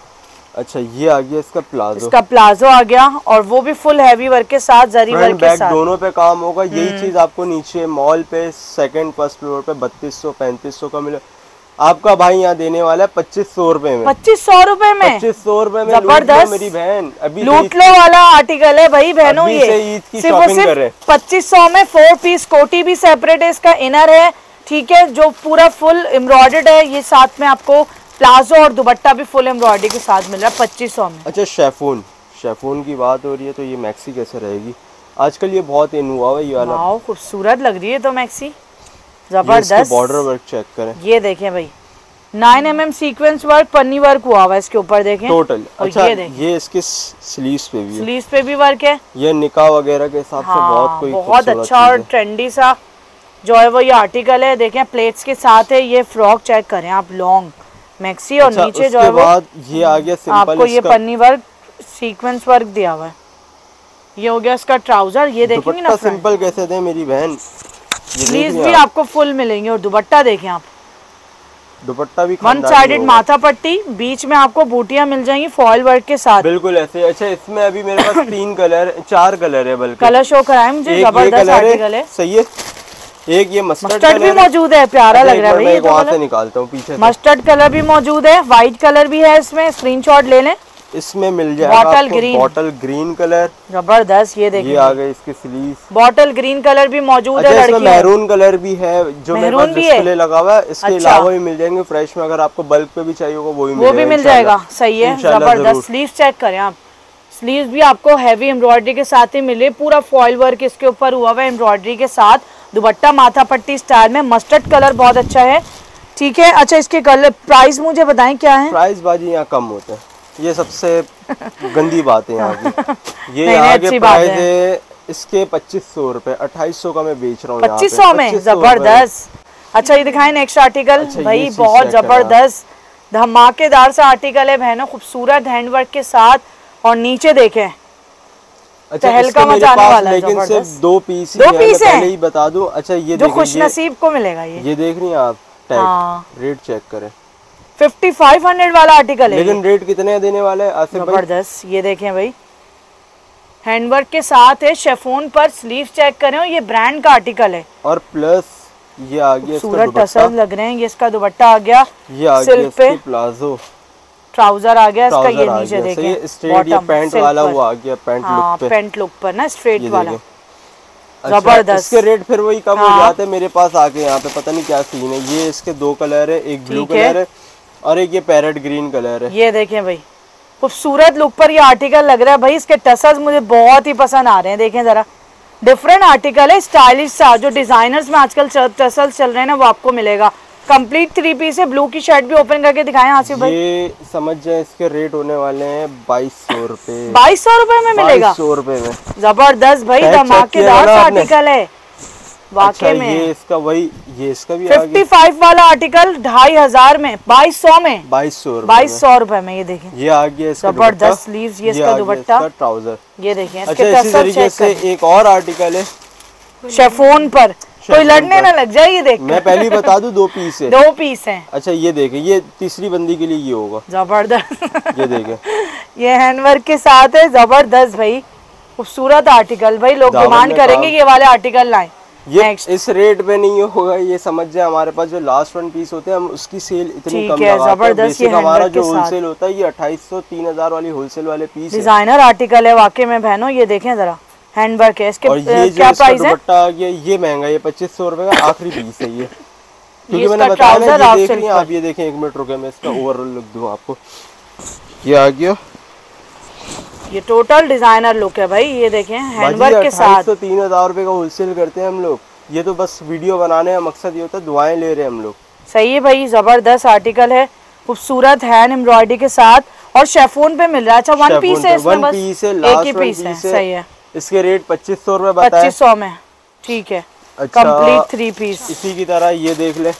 अच्छा ये आ गया इसका प्लाजो। इसका प्लाजो आ गया, और वो भी फुल हैवी वर्क के साथ, जरी वर्क के साथ, दोनों पे काम होगा। यही चीज आपको नीचे मॉल पे सेकंड फर्स्ट फ्लोर पे 3200-3500 का मिले। आपका भाई यहाँ देने वाला है 2500 रुपए में। 2500 रुपए में? 2500 रुपए में जबरदस्त मेरी बहन। अभी लूट लो वाला आर्टिकल है भाई बहनों। ये सिर्फ और सिर्फ 2500 में 4 पीस। कोटी भी सेपरेट है, इसका इनर है, ठीक है, जो पूरा फुल एम्ब्रॉयडर्ड है। ये साथ में आपको प्लाजो और दुपट्टा भी फुल एम्ब्रॉयडरी के साथ मिल रहा है 2500 में। अच्छा शेफोन की बात हो रही है तो ये मैक्सी कैसे रहेगी? आजकल ये बहुत इन हुआ है ये वाला। वाओ खूबसूरत लग रही है तो मैक्सी, जबरदस्त। बॉर्डर वर्क चेक करें। ये देखें भाई 9 mm सीक्वेंस वर्क, पन्नी वर्क हुआ हुआ है इसके ऊपर, देखें टोटल। अच्छा ये इसके स्लीव्स पे भी है, स्लीव्स पे भी वर्क है। ये निकाह वगैरह के हिसाब से बहुत अच्छा और ट्रेंडी सा जो है वो ये आर्टिकल है। देखें प्लेट्स के साथ है। ये फ्रॉक चेक करें आप, लॉन्ग मैक्सी, और नीचे जो है वो ये आ गया सिंपल, आपको ये पन्नी वर्क सीक्वेंस वर्क दिया हुआ है। ये हो गया इसका ट्राउजर। ये देखेंगे ना सिंपल कैसे दे मेरी बहन। स्लीव्स भी आपको फुल मिलेंगे, और दुपट्टा देखें आप, दुपट्टा भी 1 साइडेड माथा पट्टी, बीच में आपको बूटियां मिल जाएंगी फॉयल वर्क के साथ। बिल्कुल ऐसे। अच्छा इसमें अभी मेरे पास 4 कलर है, बल्कि कलर शो कराएं मुझे। जबरदस्त आर्टिकल है। सही है। एक ये मस्टर्ड भी मौजूद है, प्यारा लग रहा है भाई। वहां से निकालता हूं पीछे से। मस्टर्ड कलर भी मौजूद है, व्हाइट कलर भी है इसमें, स्क्रीनशॉट ले लें। इसमें मिल जाएगा बॉटल ग्रीन कलर, जबरदस्त। ये देखिए ये आ गए इसके स्लीव्स, बॉटल ग्रीन कलर भी मौजूद है। इसमें मैरून कलर भी है जो मेरे पास डिस्प्ले लगा हुआ है। इसके अलावा भी मिल जाएंगे फ्रेश में, अगर आपको बल्क पे भी चाहिए होगा वो भी मिल जाएगा। सही है, जबरदस्त। स्लीव चेक करें आप, स्लीव भी आपको हैवी एम्ब्रॉयडरी के साथ ही मिले, पूरा फॉइल वर्क इसके ऊपर हुआ हुआ है एम्ब्रॉयडरी के साथ। दुपट्टा माथा पट्टी स्टाइल में, मस्टर्ड कलर बहुत अच्छा है। ठीक है, अच्छा इसके कलर प्राइस मुझे बताएं क्या है? प्राइस बाजी यहाँ कम होते हैं, ये सबसे गंदी बात है यहाँ की। ये यहाँ के प्राइस है इसके 2500 रुपए, 2800 का मैं बेच रहा हूँ 2500 में, जबरदस्त। अच्छा ये दिखाएं नेक्स्ट आर्टिकल। भाई बहुत जबरदस्त धमाकेदार सा आर्टिकल है बहनों, खूबसूरत हैंडवर्क के साथ, और नीचे देखें तहलका मचाने वाला है। लेकिन सिर्फ 2 पीस है, पहले ही बता दूं। अच्छा ये जो खुशनसीब को मिलेगा ये देख रही हैं आप, रेट चेक करें, 5500 वाला आर्टिकल है। लेकिन रेट कितने देने वाले हैं आसिफ भाई? जबरदस्त। ये देखें भाई हैंडवर्क के साथ है, शेफोन पर, स्लीव चेक करें, ये ब्रांड का आर्टिकल है। और प्लस ये आ गया इसका दुपट्टा, टसल लग रहे हैं, ये इसका दुपट्टा आ गया, ये आ गया इसका प्लाजो, ट्राउजर आ गया इसका, ये नीचे देखिए स्ट्रेट, ये पैंट वाला वो आ गया, पैंट लुक पे, पैंट लुक पर ना स्ट्रेट वाला। जबरदस्त। इसके रेट फिर वही कम हो जाते हैं मेरे पास आके, यहाँ पे पता नहीं क्या सीन है। ये इसके 2 कलर है, एक ब्लू कलर है और एक ये पैरेट ग्रीन कलर है। ये देखें भाई खूबसूरत लुक पर ये आर्टिकल लग रहा है भाई, इसके टसल्स मुझे बहुत ही पसंद आ रहे हैं। देखें जरा, डिफरेंट आर्टिकल है, स्टाइलिश सा, जो डिजाइनर्स में आजकल टसल्स चल रहे हैं ना वो आपको मिलेगा। कंप्लीट 3 पीस है, ब्लू की शर्ट भी ओपन करके दिखाएं आसिफ भाई। ये समझ जाए इसके रेट होने वाले हैं 2200 रुपए। 2200 रुपए में मिलेगा, 2200 रुपए में, जबरदस्त भाई, धमाकेदार आर्टिकल है वाकई में। ये इसका वही, ये इसका भी 55 वाला आर्टिकल 2500 में, 2200 में, 2200 रुपए में। ये देखें ये आ गया इसका जबरदस्त स्लीव्स, ये इसका दुपट्टा, ट्राउजर, ये देखें। अच्छा इसी तरीके से एक और आर्टिकल है शेफोन पर, कोई लड़ने ना लग जाए। ये देख, मैं पहले ही बता दूं 2 पीस है, 2 पीस है। अच्छा ये देखें, ये तीसरी बंदी के लिए ये होगा, जबरदस्त। ये देखें ये हैंडवर्क के साथ है, जबरदस्त भाई, खूबसूरत आर्टिकल। भाई लोग डिमांड करेंगे ये वाले आर्टिकल लाएं। ये इस रेट पे नहीं होगा, ये समझ जाए। हमारे पास जो लास्ट 1 पीस होते हैं हम उसकी सेल इतनी कम लगाते हैं। बेसिक हमारा जो होलसेल होता है ये 2800 3000 वाली होलसेल वाले पीस है। डिजाइनर आर्टिकल है वाकई में बहनों, ये देखें जरा, हैंडवर्क है इसके। और ये क्या प्राइस है? दुपट्टा आ गया, ये महंगा, ये 2500 रुपए का आखिरी पीस है ये, क्योंकि मैंने बताया ना। ये देख रही हैं आप, ये देखें, 1 मिनट रुके मैं इसका ओवरऑल लुक दूं आपको। ये आ गया, ये टोटल डिजाइनर लुक है भाई, ये देखें हैंडवर्क के साथ। 3000 रुपए का होलसेल करते हैं हम लोग, ये तो बस वीडियो बनाने का मकसद ये होता है, दुआएं ले रहे हैं हम लोग। सही है भाई, जबरदस्त आर्टिकल है, खूबसूरत हैंड एम्ब्रॉयडरी के साथ, और शेफोन पे मिल रहा है। अच्छा 1 पीस है इसमें, बस एक ही पीस है। सही है, इसके रेट 2500 रुपए बताए, 2500 में, ठीक है। अच्छा, कंप्लीट 3 पीस। इसी की तरह ये देख ले,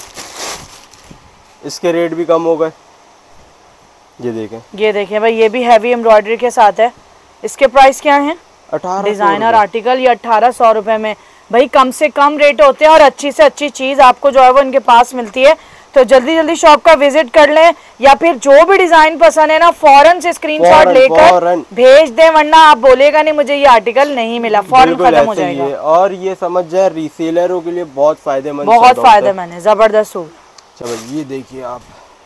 इसके रेट भी कम हो गए, ये देखें भाई, ये भी हैवी एम्ब्रॉयडरी के साथ है। इसके प्राइस क्या है? 1800 डिजाइनर आर्टिकल, ये 1800 रुपए में। भाई कम से कम रेट होते हैं और अच्छी से अच्छी चीज आपको जो है वो इनके पास मिलती है। तो जल्दी जल्दी शॉप का विजिट कर लें, या फिर जो भी डिजाइन पसंद है ना फौरन से स्क्रीनशॉट लेकर भेज दें, वरना आप बोलेगा नहीं मुझे ये आर्टिकल नहीं मिला, फौरन खत्म हो जाएगा। और ये समझ जाए रीसेलरों के लिए बहुत फायदेमंद, बहुत फायदेमंद है, जबरदस्त सूट। चलो ये देखिए आप,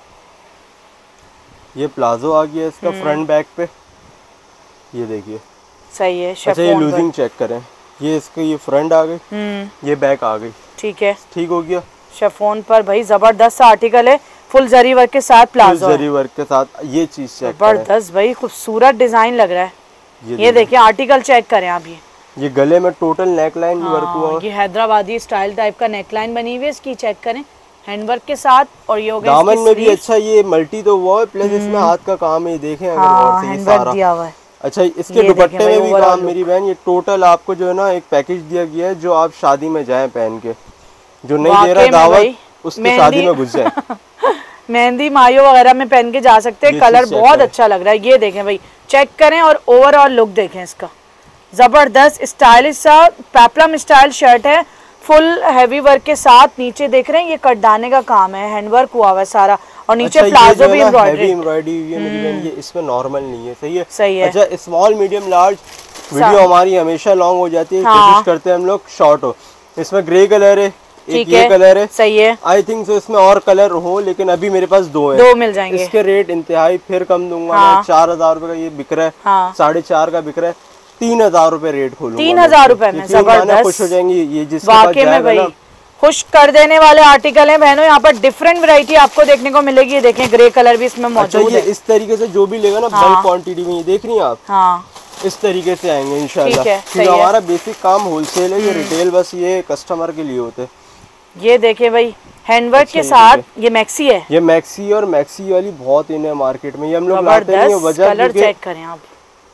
ये प्लाजो आ गया इसका फ्रंट बैक पे, ये देखिए सही है। अच्छा ये लूजिंग चेक करें, ये इसका ये फ्रंट आ गई, ये बैक आ गई, ठीक है, ठीक हो गया। शिफॉन पर भाई जबरदस्त आर्टिकल है, फुल जरी वर्क के साथ प्लाजो, जरी वर्क के साथ, ये चीज चेक करें, जबरदस्त भाई, खूबसूरत डिजाइन लग रहा है। ये देखिए आर्टिकल चेक करें आप, ये गले में टोटल नेकलाइन वर्क हुआ है, ये हैदराबादी स्टाइल टाइप का नेकलाइन बनी हुई है इसकी, चेक करें हैंडवर्क के साथ। और ये हो गया दामन में भी अच्छा, ये मल्टी तो वो है, प्लस इसमें हाथ का काम है, देखें अगर और से ये सारा दिया हुआ है। अच्छा इसके दुपट्टे में भी काम मेरी बहन, ये टोटल आपको जो है ना एक पैकेज दिया गया है, जो आप शादी में जाएं पहन के, जो नहीं दे रहा दावत उसकी शादी में घुस जाए। मेहंदी मायो वगैरह में पहन के जा सकते हैं, कलर बहुत अच्छा लग रहा है। ये देखें भाई, चेक करें और ओवरऑल लुक देखें इसका, जबरदस्त स्टाइलिश सा पेप्लम स्टाइल शर्ट है, फुल हैवी वर्क के साथ। नीचे देख रहे हैं ये कटदाने का काम है, हैंडवर्क हुआ हुआ है सारा, और नीचे प्लाजो भी एम्ब्रॉयडरी हुई है मेरी बहन, ये इसमें नॉर्मल नहीं है, सही है, सही है। अच्छा स्मॉल मीडियम लार्ज वीडियो हमारी हमेशा लॉन्ग हो जाती है, कोशिश करते हैं हम लोग शॉर्ट हो। इसमें ग्रे कलर है, एक ये कलर है। सही है। आई थिंक सो इसमें और कलर हो, लेकिन अभी मेरे पास दो है। दो मिल जाएंगे। इसके रेट इंतहाई फिर कम दूंगा। हाँ। मैं 4,000 रुपए का ये बिक रहा है। हाँ। 4,500 का बिक रहा है। 3,000 रुपए रेट खोलूंगा। 3,000 रुपए में जबरदस्त, खुश हो जाएंगी। ये जिसके वाकई में भाई खुश कर देने वाले आर्टिकल हैं बहनों। यहाँ पर डिफरेंट वैरायटी आपको देखने को मिलेगी। ये देखें ग्रे कलर भी इसमें मौजूद है। इस तरीके से जो भी लेगा ना बल्क क्वांटिटी में, ये देख रही हैं आप। हाँ। इस तरीके से आएंगे इंशाल्लाह। क्योंकि हमारा बेसिक काम होलसेल है, ये रिटेल बस ये कस्टमर के लिए होते हैं। ये देखे भाई हैंडवर्क के साथ, ये मैक्सी है। ये मैक्सी और मैक्सी वाली बहुत इन है मार्केट में, ये हम लोग लाते नहीं है। वजह कलर चेक करें आप,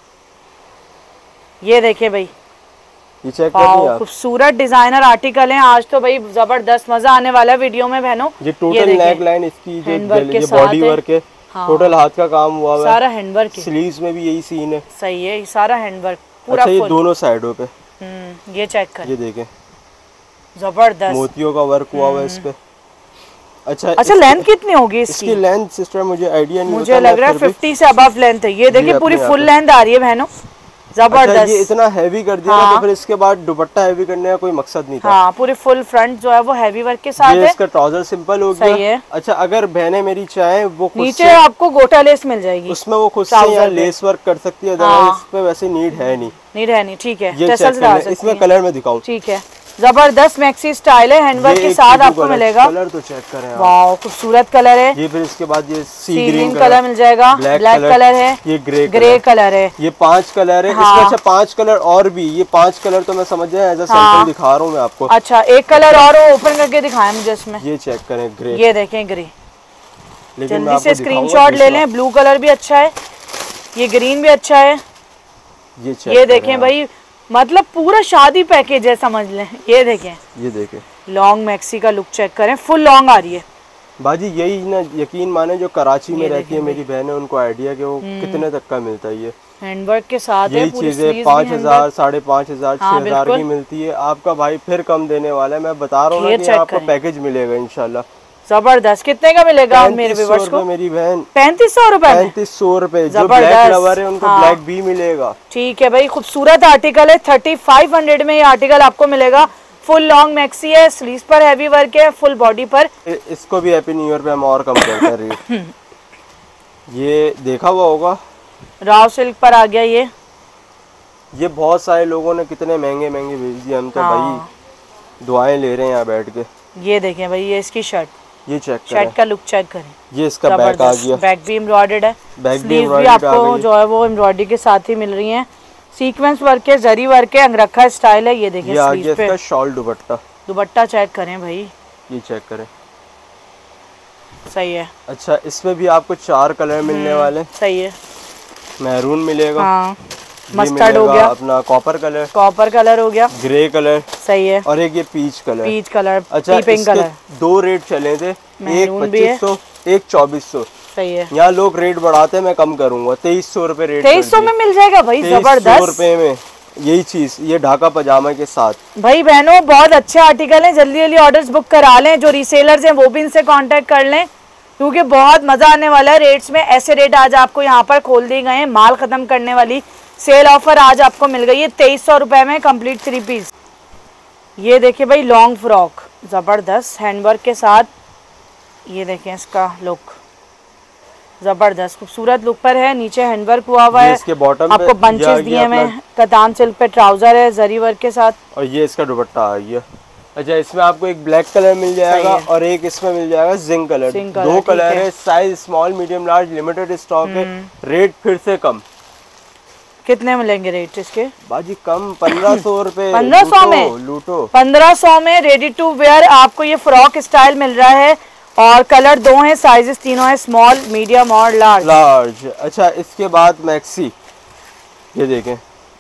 ये देखे भाई, ये चेक करिए आप। खूबसूरत डिजाइनर आर्टिकल हैं। आज तो भाई जबरदस्त मजा आने वाला है वीडियो में बहनों। ये टोटल नेक लाइन इसकी जो बॉडी वर्क है, टोटल हाथ का काम हुआ है, सारा हैंडवर्क है। स्लीव्स में भी यही सीन है। सही है, सारा हैंडवर्क पूरा। अच्छा, ये दोनों साइडों पे ये चेक कर, ये देखें जबरदस्त मोतियों का वर्क हुआ हुआ है इस पे। अच्छा लेंथ कितनी होगी इसकी? लेंथ सिस्टर मुझे आइडिया नहीं, मुझे लग रहा है 50 से अबव लेंथ है। ये देखिए पूरी फुल लेंथ आ रही है बहनों, जबरदस्त। अच्छा, ये इतना हैवी कर दिया ना, तो फिर इसके बाद दुपट्टा हैवी करने का कोई मकसद नहीं था। हाँ, पूरी फुल फ्रंट जो है वो हैवी वर्क के साथ है। इसका ट्राउजर सिंपल हो गया। सही है। अच्छा, अगर बहनें मेरी चाहें वो नीचे आपको गोटा लेस मिल जाएगी, उसमें वो खुद से यहाँ लेस वर्क कर सकती है। इस पे वैसे नीड है नहीं। ठीक है, इसमें कलर में दिखाऊं? ठीक है, जबरदस्त मैक्सी स्टाइल है, हैंडवर्क के साथ आपको मिलेगा। कलर तो चेक करें, वाह खूबसूरत कलर है ये। फिर इसके बाद ये सी ग्रीन कलर मिल जाएगा, ब्लैक कलर है, ये ग्रे कलर है। ये 5 कलर है। इसमें अच्छा 5 कलर और भी, ये 5 कलर तो मैं समझ जाए एज अ सैंपल दिखा रहा हूँ मैं आपको। अच्छा, एक कलर और ओपन करके दिखाएं मुझे इसमें। ये चेक करें, ग्रे। ये देखें ग्रे, लेकिन जल्दी से स्क्रीनशॉट ले लें। ब्लू कलर भी अच्छा है, ये ग्रीन भी अच्छा है। ये देखें भाई, मतलब पूरा शादी पैकेज है समझ लें। ये देखें लॉन्ग मैक्सी का लुक चेक करें, फुल लॉन्ग आ रही है बाजी। यही ना यकीन माने जो कराची में रहती है मेरी बहनें, उनको आइडिया कि वो कितने तक का मिलता है। ये हैंडवर्क के साथ यही चीजें 5,000, 5,500, 6,000 की मिलती है। आपका भाई फिर कम देने वाला है। मैं बता रहा हूँ कि आपको पैकेज मिलेगा इंशाल्लाह जबरदस्त। कितने का मिलेगा मेरे व्यूअर्स को? मेरी बहन 3500 रुपए। 3500 रुपए। जो ब्लैक लवर है उनको ब्लैक भी मिलेगा। ठीक है भाई, खूबसूरत आर्टिकल है। 3500 में ये आर्टिकल आपको मिलेगा। फुल लॉन्ग मैक्सी है, स्लीव्स पर हैवी वर्क है, फुल बॉडी पर। इसको भी हैप्पी न्यू ईयर पे हम और कम करते हैं रेट। ये देखा हुआ होगा, राव सिल्क पर आ गया ये बहुत सारे लोगों ने कितने महंगे महंगे भेज दिए। हम तो भाई दुआएं ले रहे हैं यहाँ बैठ के। ये देखें भाई, ये इसकी शर्ट, ये चेक करें, शर्ट का लुक चेक करें। ये इसका बैक आ गया, बैक भी एम्ब्रॉयडर्ड है, स्लीव भी आपको जो है वो एम्ब्रॉयडरी के साथ ही मिल रही है। सीक्वेंस वर्क है, जरी वर्क है, अंगरखा स्टाइल है। ये देखिए स्लीव पे शॉल दुपट्टा चेक करें भाई, ये चेक करें, सही है। अच्छा, इसमें भी आपको 4 कलर मिलने वाले। सही है, मैरून मिलेगा, हाँ, मस्टर्ड हो गया, अपना कॉपर कलर हो गया, ग्रे कलर, सही है, और एक ये पीच कलर। अच्छा, पिंक कलर। 2 रेट चले थे, एक 2500, एक 2400। सही है, यहाँ लोग रेट बढ़ाते हैं, मैं कम करूंगा। 2300 रुपए रेट। 2300 में मिल जाएगा भाई, जबरदस्त। 2300 रुपए में यही चीज, ये ढाका पजामा के साथ। भाई बहनों बहुत अच्छे आर्टिकल हैं, जल्दी जल्दी ऑर्डर्स बुक करा लें। जो रीसेलर्स हैं वो भी इनसे कांटेक्ट कर लें, क्योंकि बहुत मजा आने वाला है रेट्स में। ऐसे रेट आज आपको यहाँ पर खोल दिए गए हैं। माल खत्म करने वाली सेल ऑफर आज आपको मिल गई है 2300 रुपए में, कंप्लीट 3 पीस। ये देखिए भाई लॉन्ग फ्रॉक, जबरदस्त हैंडवर्क के साथ। ये देखें इसका लुक, जबरदस्त खूबसूरत लुक पर है। नीचे हैंडवर्क हुआ हुआ है, इसके बॉटम आपको बंचेस दिए हुए हैं। कतान सिल्क पे ट्राउजर है, जरी वर्क के साथ, और ये इसका दुपट्टा आ गया। अच्छा, इसमें आपको एक ब्लैक कलर मिल जाएगा और एक इसमें मिल जाएगा जिंक कलर। 2 कलर है, size small, medium, large, limited stock है। रेट फिर से कम। कितने मिलेंगे रेट इसके बाजी? कम 1500 रुपए। 1500 में लूटो। 1500 में रेडी टू वेयर आपको ये फ्रॉक स्टाइल मिल रहा है, और कलर 2 हैं, साइजेस तीनों हैं, स्मॉल, मीडियम और लार्ज। अच्छा, इसके बाद मैक्सी, ये देखें,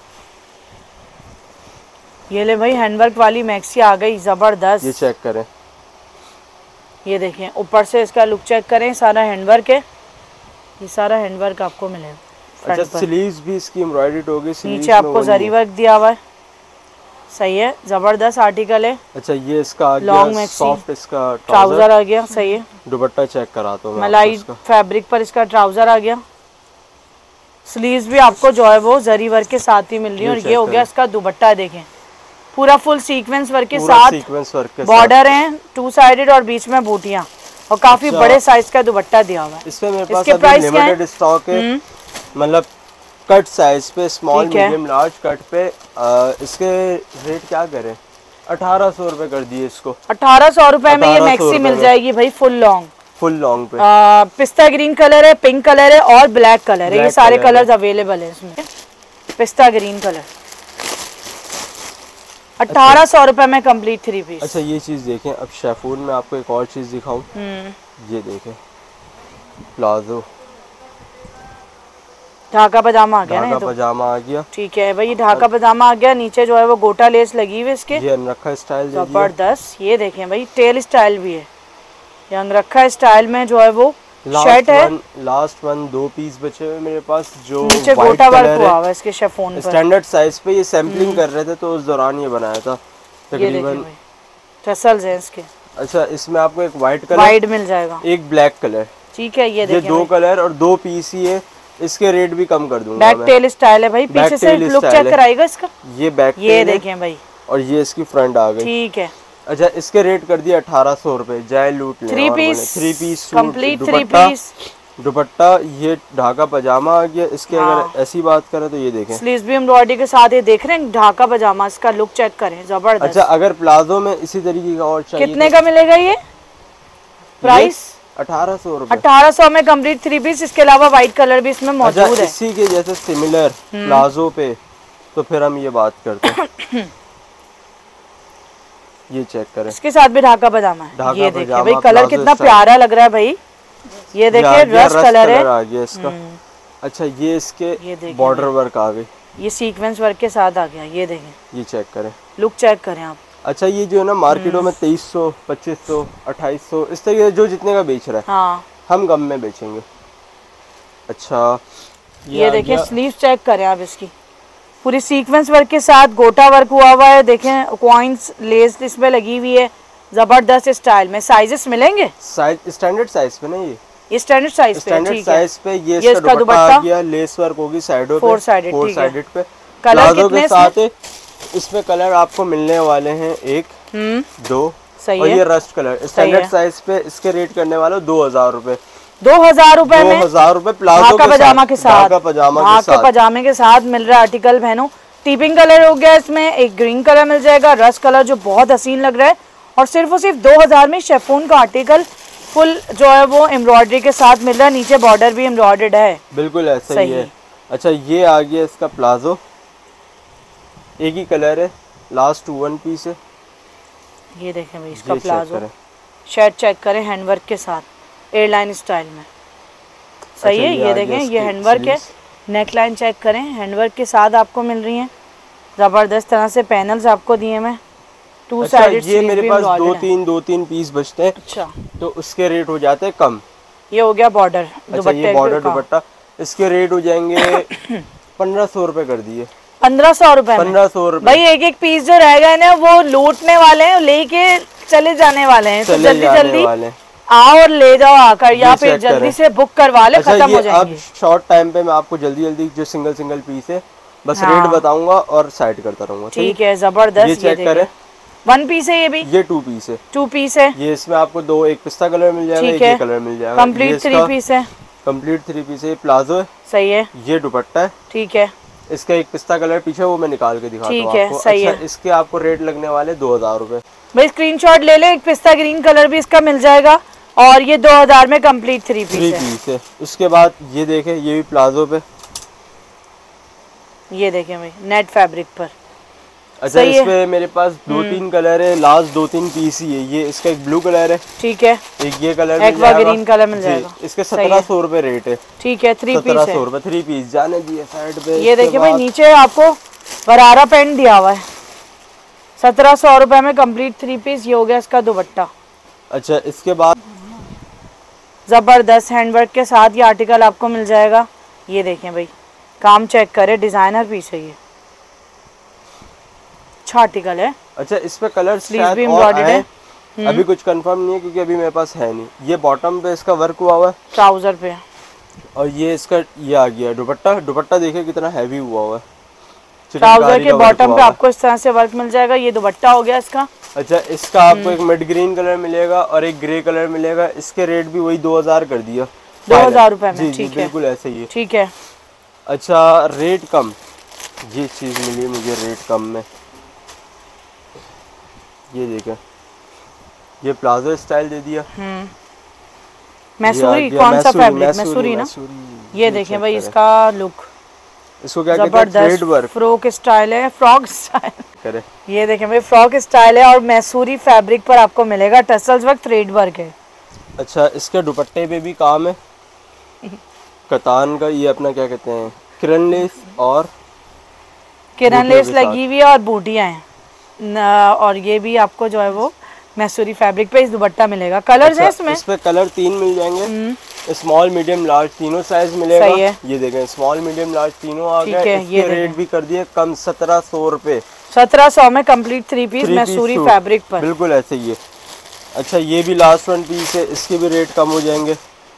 ये ले भाई हैंडवर्क वाली मैक्सी आ गई, जबरदस्त। ये चेक करें, ये देखें ऊपर से इसका लुक चेक करें, सारा हैंडवर्क है, ये सारा हैंडवर्क आपको मिलेगा। अच्छा, स्लीव्स भी इसकी एम्ब्रॉयडर्ड होगी, नीचे आपको जरी वर्क दिया हुआ है, सही है, जबरदस्त आर्टिकल है। अच्छा, ये इसका आ गया सॉफ्ट, इसका ट्राउजर आ गया, सही है। दुपट्टा चेक कराता हूं, मलाई फैब्रिक पर इसका ट्राउजर आ गया। स्लीव्स भी आपको जो है वो जरी वर्क के साथ ही मिल रही है, और ये हो गया इसका दुपट्टा। देखें पूरा फुल सीक्वेंस वर्क के साथ बॉर्डर है 2 साइडेड और बीच में बूटियां और काफी बड़े साइज का दुपट्टा दिया हुआ है। इसमें मेरे पास अभी लिमिटेड स्टॉक है, मतलब कट साइज पे स्मॉल मीडियम लार्ज कट पे। इसके रेट क्या करें, 1800 रुपए कर दिए इसको। 1800 रुपए में ये मैक्सी मिल जाएगी भाई, फुल लॉन्ग पे। पिस्ता ग्रीन कलर है, पिंक कलर है और ब्लैक कलर है, ये सारे कलर्स अवेलेबल है इसमें। पिस्ता ग्रीन कलर 1800 रुपए में कंप्लीट 3 पीस। अच्छा ये चीज देखें, अब शेफून में आपको एक और चीज दिखाऊं, ये देखें प्लाजो ढाका पजामा आ गया, ढाका पजामा आ गया। ठीक है भाई, ढाका पजामा आ गया। नीचे जो है वो गोटा लेस लगी हुई है इसके, ये अनरखा स्टाइल जबरदस्त। ये देखें भाई टेल स्टाइल भी है, ये अनरखा स्टाइल में जो है वो शर्ट है। लास्ट वन 2 पीस बचे हुए मेरे पास, जो नीचे गोटा वर्क हुआ है इसके शिफॉन पर। स्टैंडर्ड साइज पे ये सैम्पलिंग कर रहे थे तो उस दौरान ये बनाया था तकरीबन। टसल्स हैं इसके। अच्छा इसमें आपको एक वाइट मिल जाएगा, एक ब्लैक कलर। ठीक है, ये देखिए 2 कलर और 2 पीस ही है। इसके रेट भी कम कर दूंगा। बैक टेल स्टाइल है भाई, पीछे से लुक चेक कराएगा इसका। ये बैक ये देखें भाई, और ये इसकी फ्रंट आ गई। ठीक है। अच्छा इसके रेट कर दिया 1800 रुपए, जाए लूट ले। 3 पीस कंप्लीट 3 पीस दुपट्टा, ये ढाका पजामा आ गया। इसके अगर ऐसी बात करें तो ये देखें स्लीव्स भी एम्ब्रॉयडरी के साथ, ये देख रहे हैं ढाका पजामा, इसका लुक चेक करें, जबरदस्त। अच्छा अगर प्लाजो में इसी तरीके का और चाहिए कितने का मिलेगा ये प्राइस? 1800 रुपए। 1800 में कंप्लीट 3 पीस। इसके अलावा व्हाइट कलर भी इसमें मौजूद है। इसी के जैसे सिमिलर प्लाजो पे तो फिर हम ये बात करते हैं। ये चेक करें, इसके साथ भी ढाका पजामा है। ये देखिए भाई, कलर कितना प्यारा लग रहा है भाई, ये देखिए रस्ट कलर है आ गया इसका। अच्छा ये इसके बॉर्डर वर्क आ गई, ये सीक्वेंस वर्क के साथ आ गया, ये देखें, ये चेक करें, लुक चेक करें आप। अच्छा ये जो है ना मार्केटों में 2300, 2500, 2800 इस तरीके जो जितने का बेच रहा है, हाँ हम कम में बेचेंगे। अच्छा ये देखें, स्लीव चेक करें आप, इसकी पूरी सीक्वेंस वर्क के साथ गोटा वर्क हुआ है। देखें कॉइंस लेस इसमें लगी हुई है, जबरदस्त स्टाइल में। साइजेस मिलेंगे? साइज स्टैंडर्ड साइज पे नहीं, ये स्टैंडर्ड साइज पे, स्टैंडर्ड साइज पे। ये इसका दुपट्टा आ गया, लेस वर्क होगी साइडों पे, 4 साइडेड पे। कलर कितने साथ इसमें कलर आपको मिलने वाले हैं 1, 2 सही और है। ये रस्ट कलर स्टैंडर्ड साइज पे। इसके रेट करने वाले 2000 रुपए। 2000 रुपए में 2000 रुपए प्लाजो का पजामा के साथ, पजामे के साथ मिल रहा है आर्टिकल बहनों। टीपिंग कलर हो गया इसमें, एक ग्रीन कलर मिल जाएगा, रस्ट कलर जो बहुत हसीन लग रहा है। और सिर्फ 2000 में शिफॉन का आर्टिकल फुल जो है वो एम्ब्रॉयडरी के साथ मिल रहा है, नीचे बॉर्डर भी एम्ब्रॉयडर्ड है। बिल्कुल ऐसा ही है। अच्छा ये आ गया इसका प्लाजो, एक ही कलर है, लास्ट 1 पीस है। ये देखें भाई इसका प्लाजो, शर्ट चेक करें हैंडवर्क के साथ, एयरलाइन स्टाइल में, सही है। ये देखें ये हैंडवर्क है, नेकलाइन चेक करें, हैंडवर्क के साथ आपको मिल रही हैं। जबरदस्त तरह से पैनल्स आपको दिए हैं 2 साइडेड। ये मेरे पास 2-3 पीस बचते हैं। अच्छा तो उसके रेट हो जाते हैं कम। ये हो गया बॉर्डर दुपट्टे। ये बॉर्डर दुपट्टा, इसके रेट हो जाएंगे 1500 रुपए कर दिए। 1500 रुपए 1500 रुपए भाई। एक पीस जो रह गए ना वो लूटने वाले हैं, लेके चले जाने वाले हैं, तो जल्दी आओ और ले जाओ आकर, या फिर जल्दी से बुक करवा ले। अच्छा, खत्म हो जाएंगे। अब शॉर्ट टाइम पे मैं आपको जल्दी जो सिंगल पीस है बस रेट बताऊंगा और साइड करता रहूंगा। ठीक है, जबरदस्त। ये चेक करें, 1 पीस है ये भी, ये 2 पीस है। 2 पीस है। ये इसमें आपको 2, एक पिस्ता कलर मिल जाएगा, एक ये कलर मिल जाएगा। कंप्लीट 3 पीस है। कंप्लीट 3 पीस है। प्लाजो है, सही है। ये दुपट्टा है, ठीक है। इसका एक पिस्ता कलर पीछे वो मैं निकाल के दिखाता हूं आपको। ठीक है, सही है। इसके आपको रेट लगने वाले 2000 रुपए। भाई स्क्रीनशॉट ले ले, एक पिस्ता ग्रीन कलर भी इसका मिल जाएगा और ये 2000 में कंप्लीट 3 पीस है। उसके बाद ये देखें, ये भी प्लाजो पे, ये देखें भाई नेट फैब्रिक पर। अच्छा इसमें मेरे पास 2-3 कलर है, लास्ट 2-3 पीस ही है। ये इसका एक ब्लू कलर है, ठीक है, एक ये कलर एक्वा ग्रीन कलर मिल जाएगा। इसके 1700 रुपए रेट है। ठीक है, 3 पीस है, 1700 रुपए 3 पीस। जाने दिए साइड पे। ये देखिए भाई नीचे आपको गरारा पैंट दिया हुआ है, 1700 रुपए में कंप्लीट 3 पीस। ये हो गया इसका दुपट्टा। अच्छा इसके बाद जबरदस्त हैंडवर्क के साथ ये आर्टिकल आपको मिल जाएगा। ये देखें भाई, काम चेक करें, डिजाइनर पीस है ये, अच्छा आर्टिकल है। अच्छा इस पे कलर स्लीव्स भी एम्ब्रॉयडर्ड है। अभी कुछ कंफर्म नहीं है क्योंकि अभी मेरे पास है नहीं। ये बॉटम पे इसका वर्क हुआ हुआ है, ट्राउजर पे, और ये इसका ये आ गया दुपट्टा। दुपट्टा देखिए कितना हैवी हुआ हुआ है, ट्राउजर के बॉटम पे आपको इस तरह से वर्क मिल जाएगा। ये दुपट्टा हो गया इसका। अच्छा, इसका आपको एक मिड ग्रीन कलर मिलेगा और एक ग्रे कलर मिलेगा। इसके रेट भी वही 2000 कर दिया, 2000 रुपए में। ठीक है, बिल्कुल ऐसे ही है। ठीक है। अच्छा, रेट कम, ये चीज मिली मुझे रेट कम में। ये देखें, ये प्लाजो स्टाइल दे दिया। मैसूरी, कौन सा फैब्रिक? मैसूरी ना। ये देखें भाई इसका लुक, इसको क्या कहते हैं? थ्रेड वर्क, फ्रॉक स्टाइल है, फ्रॉक स्टाइल करे। ये देखें भाई फ्रॉक स्टाइल है और मैसूरी फैब्रिक पर आपको मिलेगा, टसल्स वर्क, थ्रेड वर्क है। अच्छा, इसके दुपट्टे पे भी काम है कतान का। ये अपना क्या कहते हैं, किरण लेस, और किरण लेस लगी हुई है और बूटियां हैं। और ये भी आपको जो है वो मैसूरी फैब्रिक पे इस दुपट्टा मिलेगा। कलर्स हैं इसमें? इस पे कलर 3 मिल जाएंगे, स्मॉल मीडियम लार्ज तीनों साइज मिलेगा। सही है। ये देखें, स्मॉल मीडियम लार्ज तीनों आ गए। इसके रेट भी कर दिए कम, 1700 रुपए। 1700 में कंप्लीट 3 पीस मैसूरी फैब्रिक पर, बिल्कुल ऐसे ही है। अच्छा, ये भी लास्ट 1 पीस है, इसके भी रेट कम हो जाएंगे।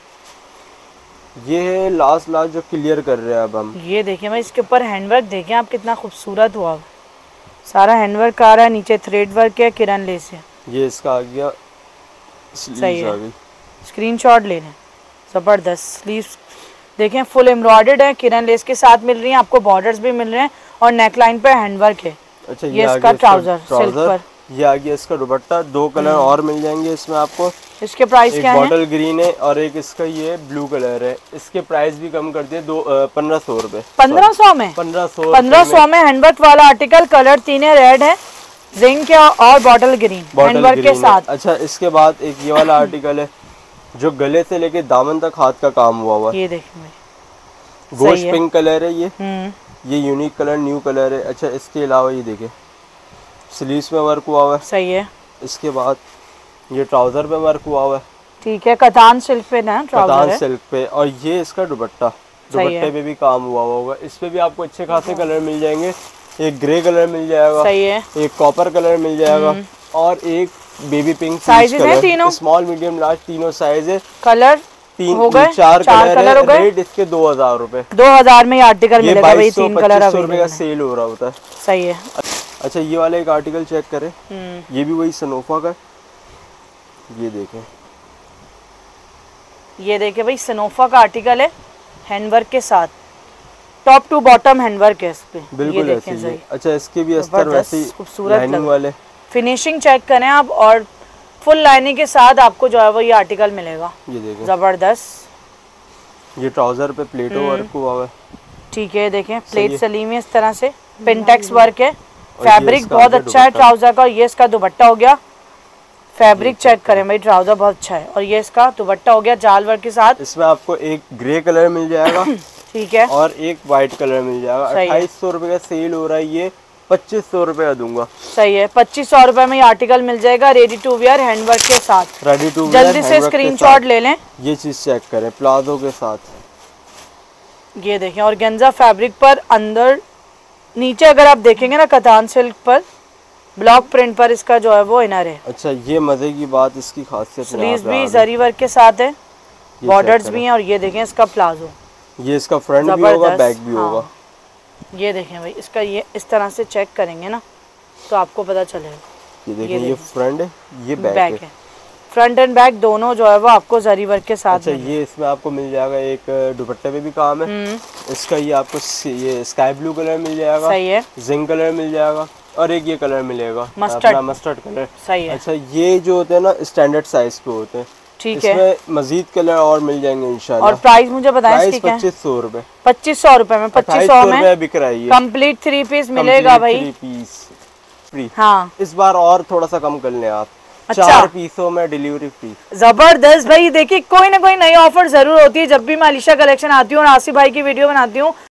ये है लास्ट जो क्लियर कर रहे हैं अब हम। ये देखें भाई, इसके ऊपर हैंडवर्क देखें आप, कितना खूबसूरत हुआ, सारा हैंडवर्क आ रहा है, नीचे थ्रेड वर्क है, किरण लेस है। ये इसका आ गया, सही है, स्क्रीनशॉट ले लें। जबरदस्त स्लीव्स देखें, फुल एम्ब्रॉयडर्ड है, किरण लेस के साथ मिल रही है आपको, बॉर्डर्स भी मिल रहे हैं और नेकलाइन पे हैंडवर्क है। अच्छा, ये इसका ट्राउजर सिल्क पर। ये आ गया इसका दुपट्टा, 2 कलर और मिल जाएंगे इसमें आपको। इसके प्राइस क्या है? बॉटल ग्रीन है और एक इसका ये ब्लू कलर है। इसके प्राइस भी कम कर दिए, 1500 रुपए। 1500 में? 1500 में हैंडवर्क वाला आर्टिकल, कलर 3 है, रेड है, जिंक है और बॉटल ग्रीन हैंडवर्क के साथ। अच्छा, इसके बाद एक ये वाला आर्टिकल है जो गले से लेके दामन तक हाथ का काम हुआ हुआ। ये देखिए, गोश्त पिंक कलर है ये यूनिक कलर, न्यू कलर है। अच्छा, इसके अलावा ये देखिए स्लीव्स में वर्क हुआ हुआ है। सही है। इसके बाद ये ट्राउजर पे वर्क हुआ हुआ है। ठीक है, कतान सिल्क पे ना ट्राउजर है, कतान सिल्क पे। और ये इसका दुपट्टा, दुपट्टे पे भी काम हुआ होगा। इस पे भी आपको अच्छे खासे कलर मिल जाएंगे। एक ग्रे कलर मिल जाएगा, सही है, एक कॉपर कलर मिल जाएगा और एक बेबी पिंक। साइज है तीनों, स्मॉल मीडियम लार्ज तीनों साइज है। कलर 3 हो गए, 4 कलर हो गए। रेट इसके 2000 रुपए। 2000 में ये आर्टिकल मिलेगा भाई, 3 कलर रुपए का सेल हो रहा होता है। सही है। अच्छा, ये वाला एक आर्टिकल चेक करें, ये भी वही सनोफा का। ये देखें भाई, सनोफा का आर्टिकल है, हैंडवर्क के साथ, टॉप टू बॉटम हैंडवर्क है इस पे, बिल्कुल ऐसे ही। अच्छा, इसके भी अस्तर वैसे ही खूबसूरत वाले। फिनिशिंग चेक करें आप, और फुल लाइनिंग के साथ आपको जो है वो ये आर्टिकल मिलेगा। ये देखें, जबरदस्त। ये ट्राउजर पे प्लेटो वर्क हुआ है। ठीक है, देखें प्लेट सलीमी इस तरह से, पिंटेक्स वर्क है, फैब्रिक बहुत अच्छा है ट्राउजर का। ये इसका दुपट्टा हो गया, फैब्रिक चेक करें भाई, ट्राउजर बहुत अच्छा है। और ये इसका दुपट्टा हो गया जाल वर्क के साथ। इसमें आपको एक ग्रे कलर मिल जाएगा ठीक है, और एक व्हाइट कलर मिल जाएगा। 2800 रुपए का सेल हो रहा है, ये 2500 रुपए का दूंगा। सही है, 2500 रुपए में ये आर्टिकल मिल जाएगा, रेडी टू वियर हैंडवर्क के साथ। रेडी टू वियर, जल्दी से स्क्रीनशॉट ले लें। ये चीज चेक करें, प्लाजो के साथ। ये देखें, और गेंजा फैब्रिक पर अंदर नीचे अगर आप देखेंगे ना, कतान सिल्क पर ब्लॉक प्रिंट पर इसका जो है वो इनर है। अच्छा, ये मजे की बात, इसकी खासियत स्लीव्स भी जरी वर्क के साथ है, बॉर्डर्स भी हैं। और ये देखें इसका प्लाजो, ये इसका फ्रंट भी होगा, बैक भी होगा। ये देखें भाई, इसका ये इस तरह से चेक करेंगे ना तो आपको पता चलेगा। ये देखें, ये फ्रंट है, ये बैक है। फ्रंट एंड बैक दोनों जो है वो आपको जरी वर्क के साथ। अच्छा, ये इसमें आपको मिल जाएगा, एक दुपट्टे पे भी काम है इसका। ये आपको ये स्काई ब्लू कलर मिल जाएगा, सही है, जिंक कलर मिल जाएगा और एक ये कलर मिलेगा, मस्टर्ड कलर। सही है। अच्छा, ये जो होते हैं ना स्टैंडर्ड साइज पे होते हैं। ठीक है, इसमें मजीद कलर और मिल जाएंगे इंशाल्लाह। और प्राइस मुझे बताएं इसकी क्या है? 2500 रुपए। 2500 रुपए में, 2500 में बिक रहा है, कंप्लीट 3 पीस मिलेगा भाई, 3 पीस फ्री। हाँ, इस बार और थोड़ा सा कम कर लें आप। अच्छा, 4 पीसों में डिलीवरी फ्री। जबरदस्त भाई। देखिए, कोई ना कोई नई ऑफर जरूर होती है जब भी मैं अलीशा कलेक्शन आती हूँ और आसिफ भाई की वीडियो बनाती हूँ।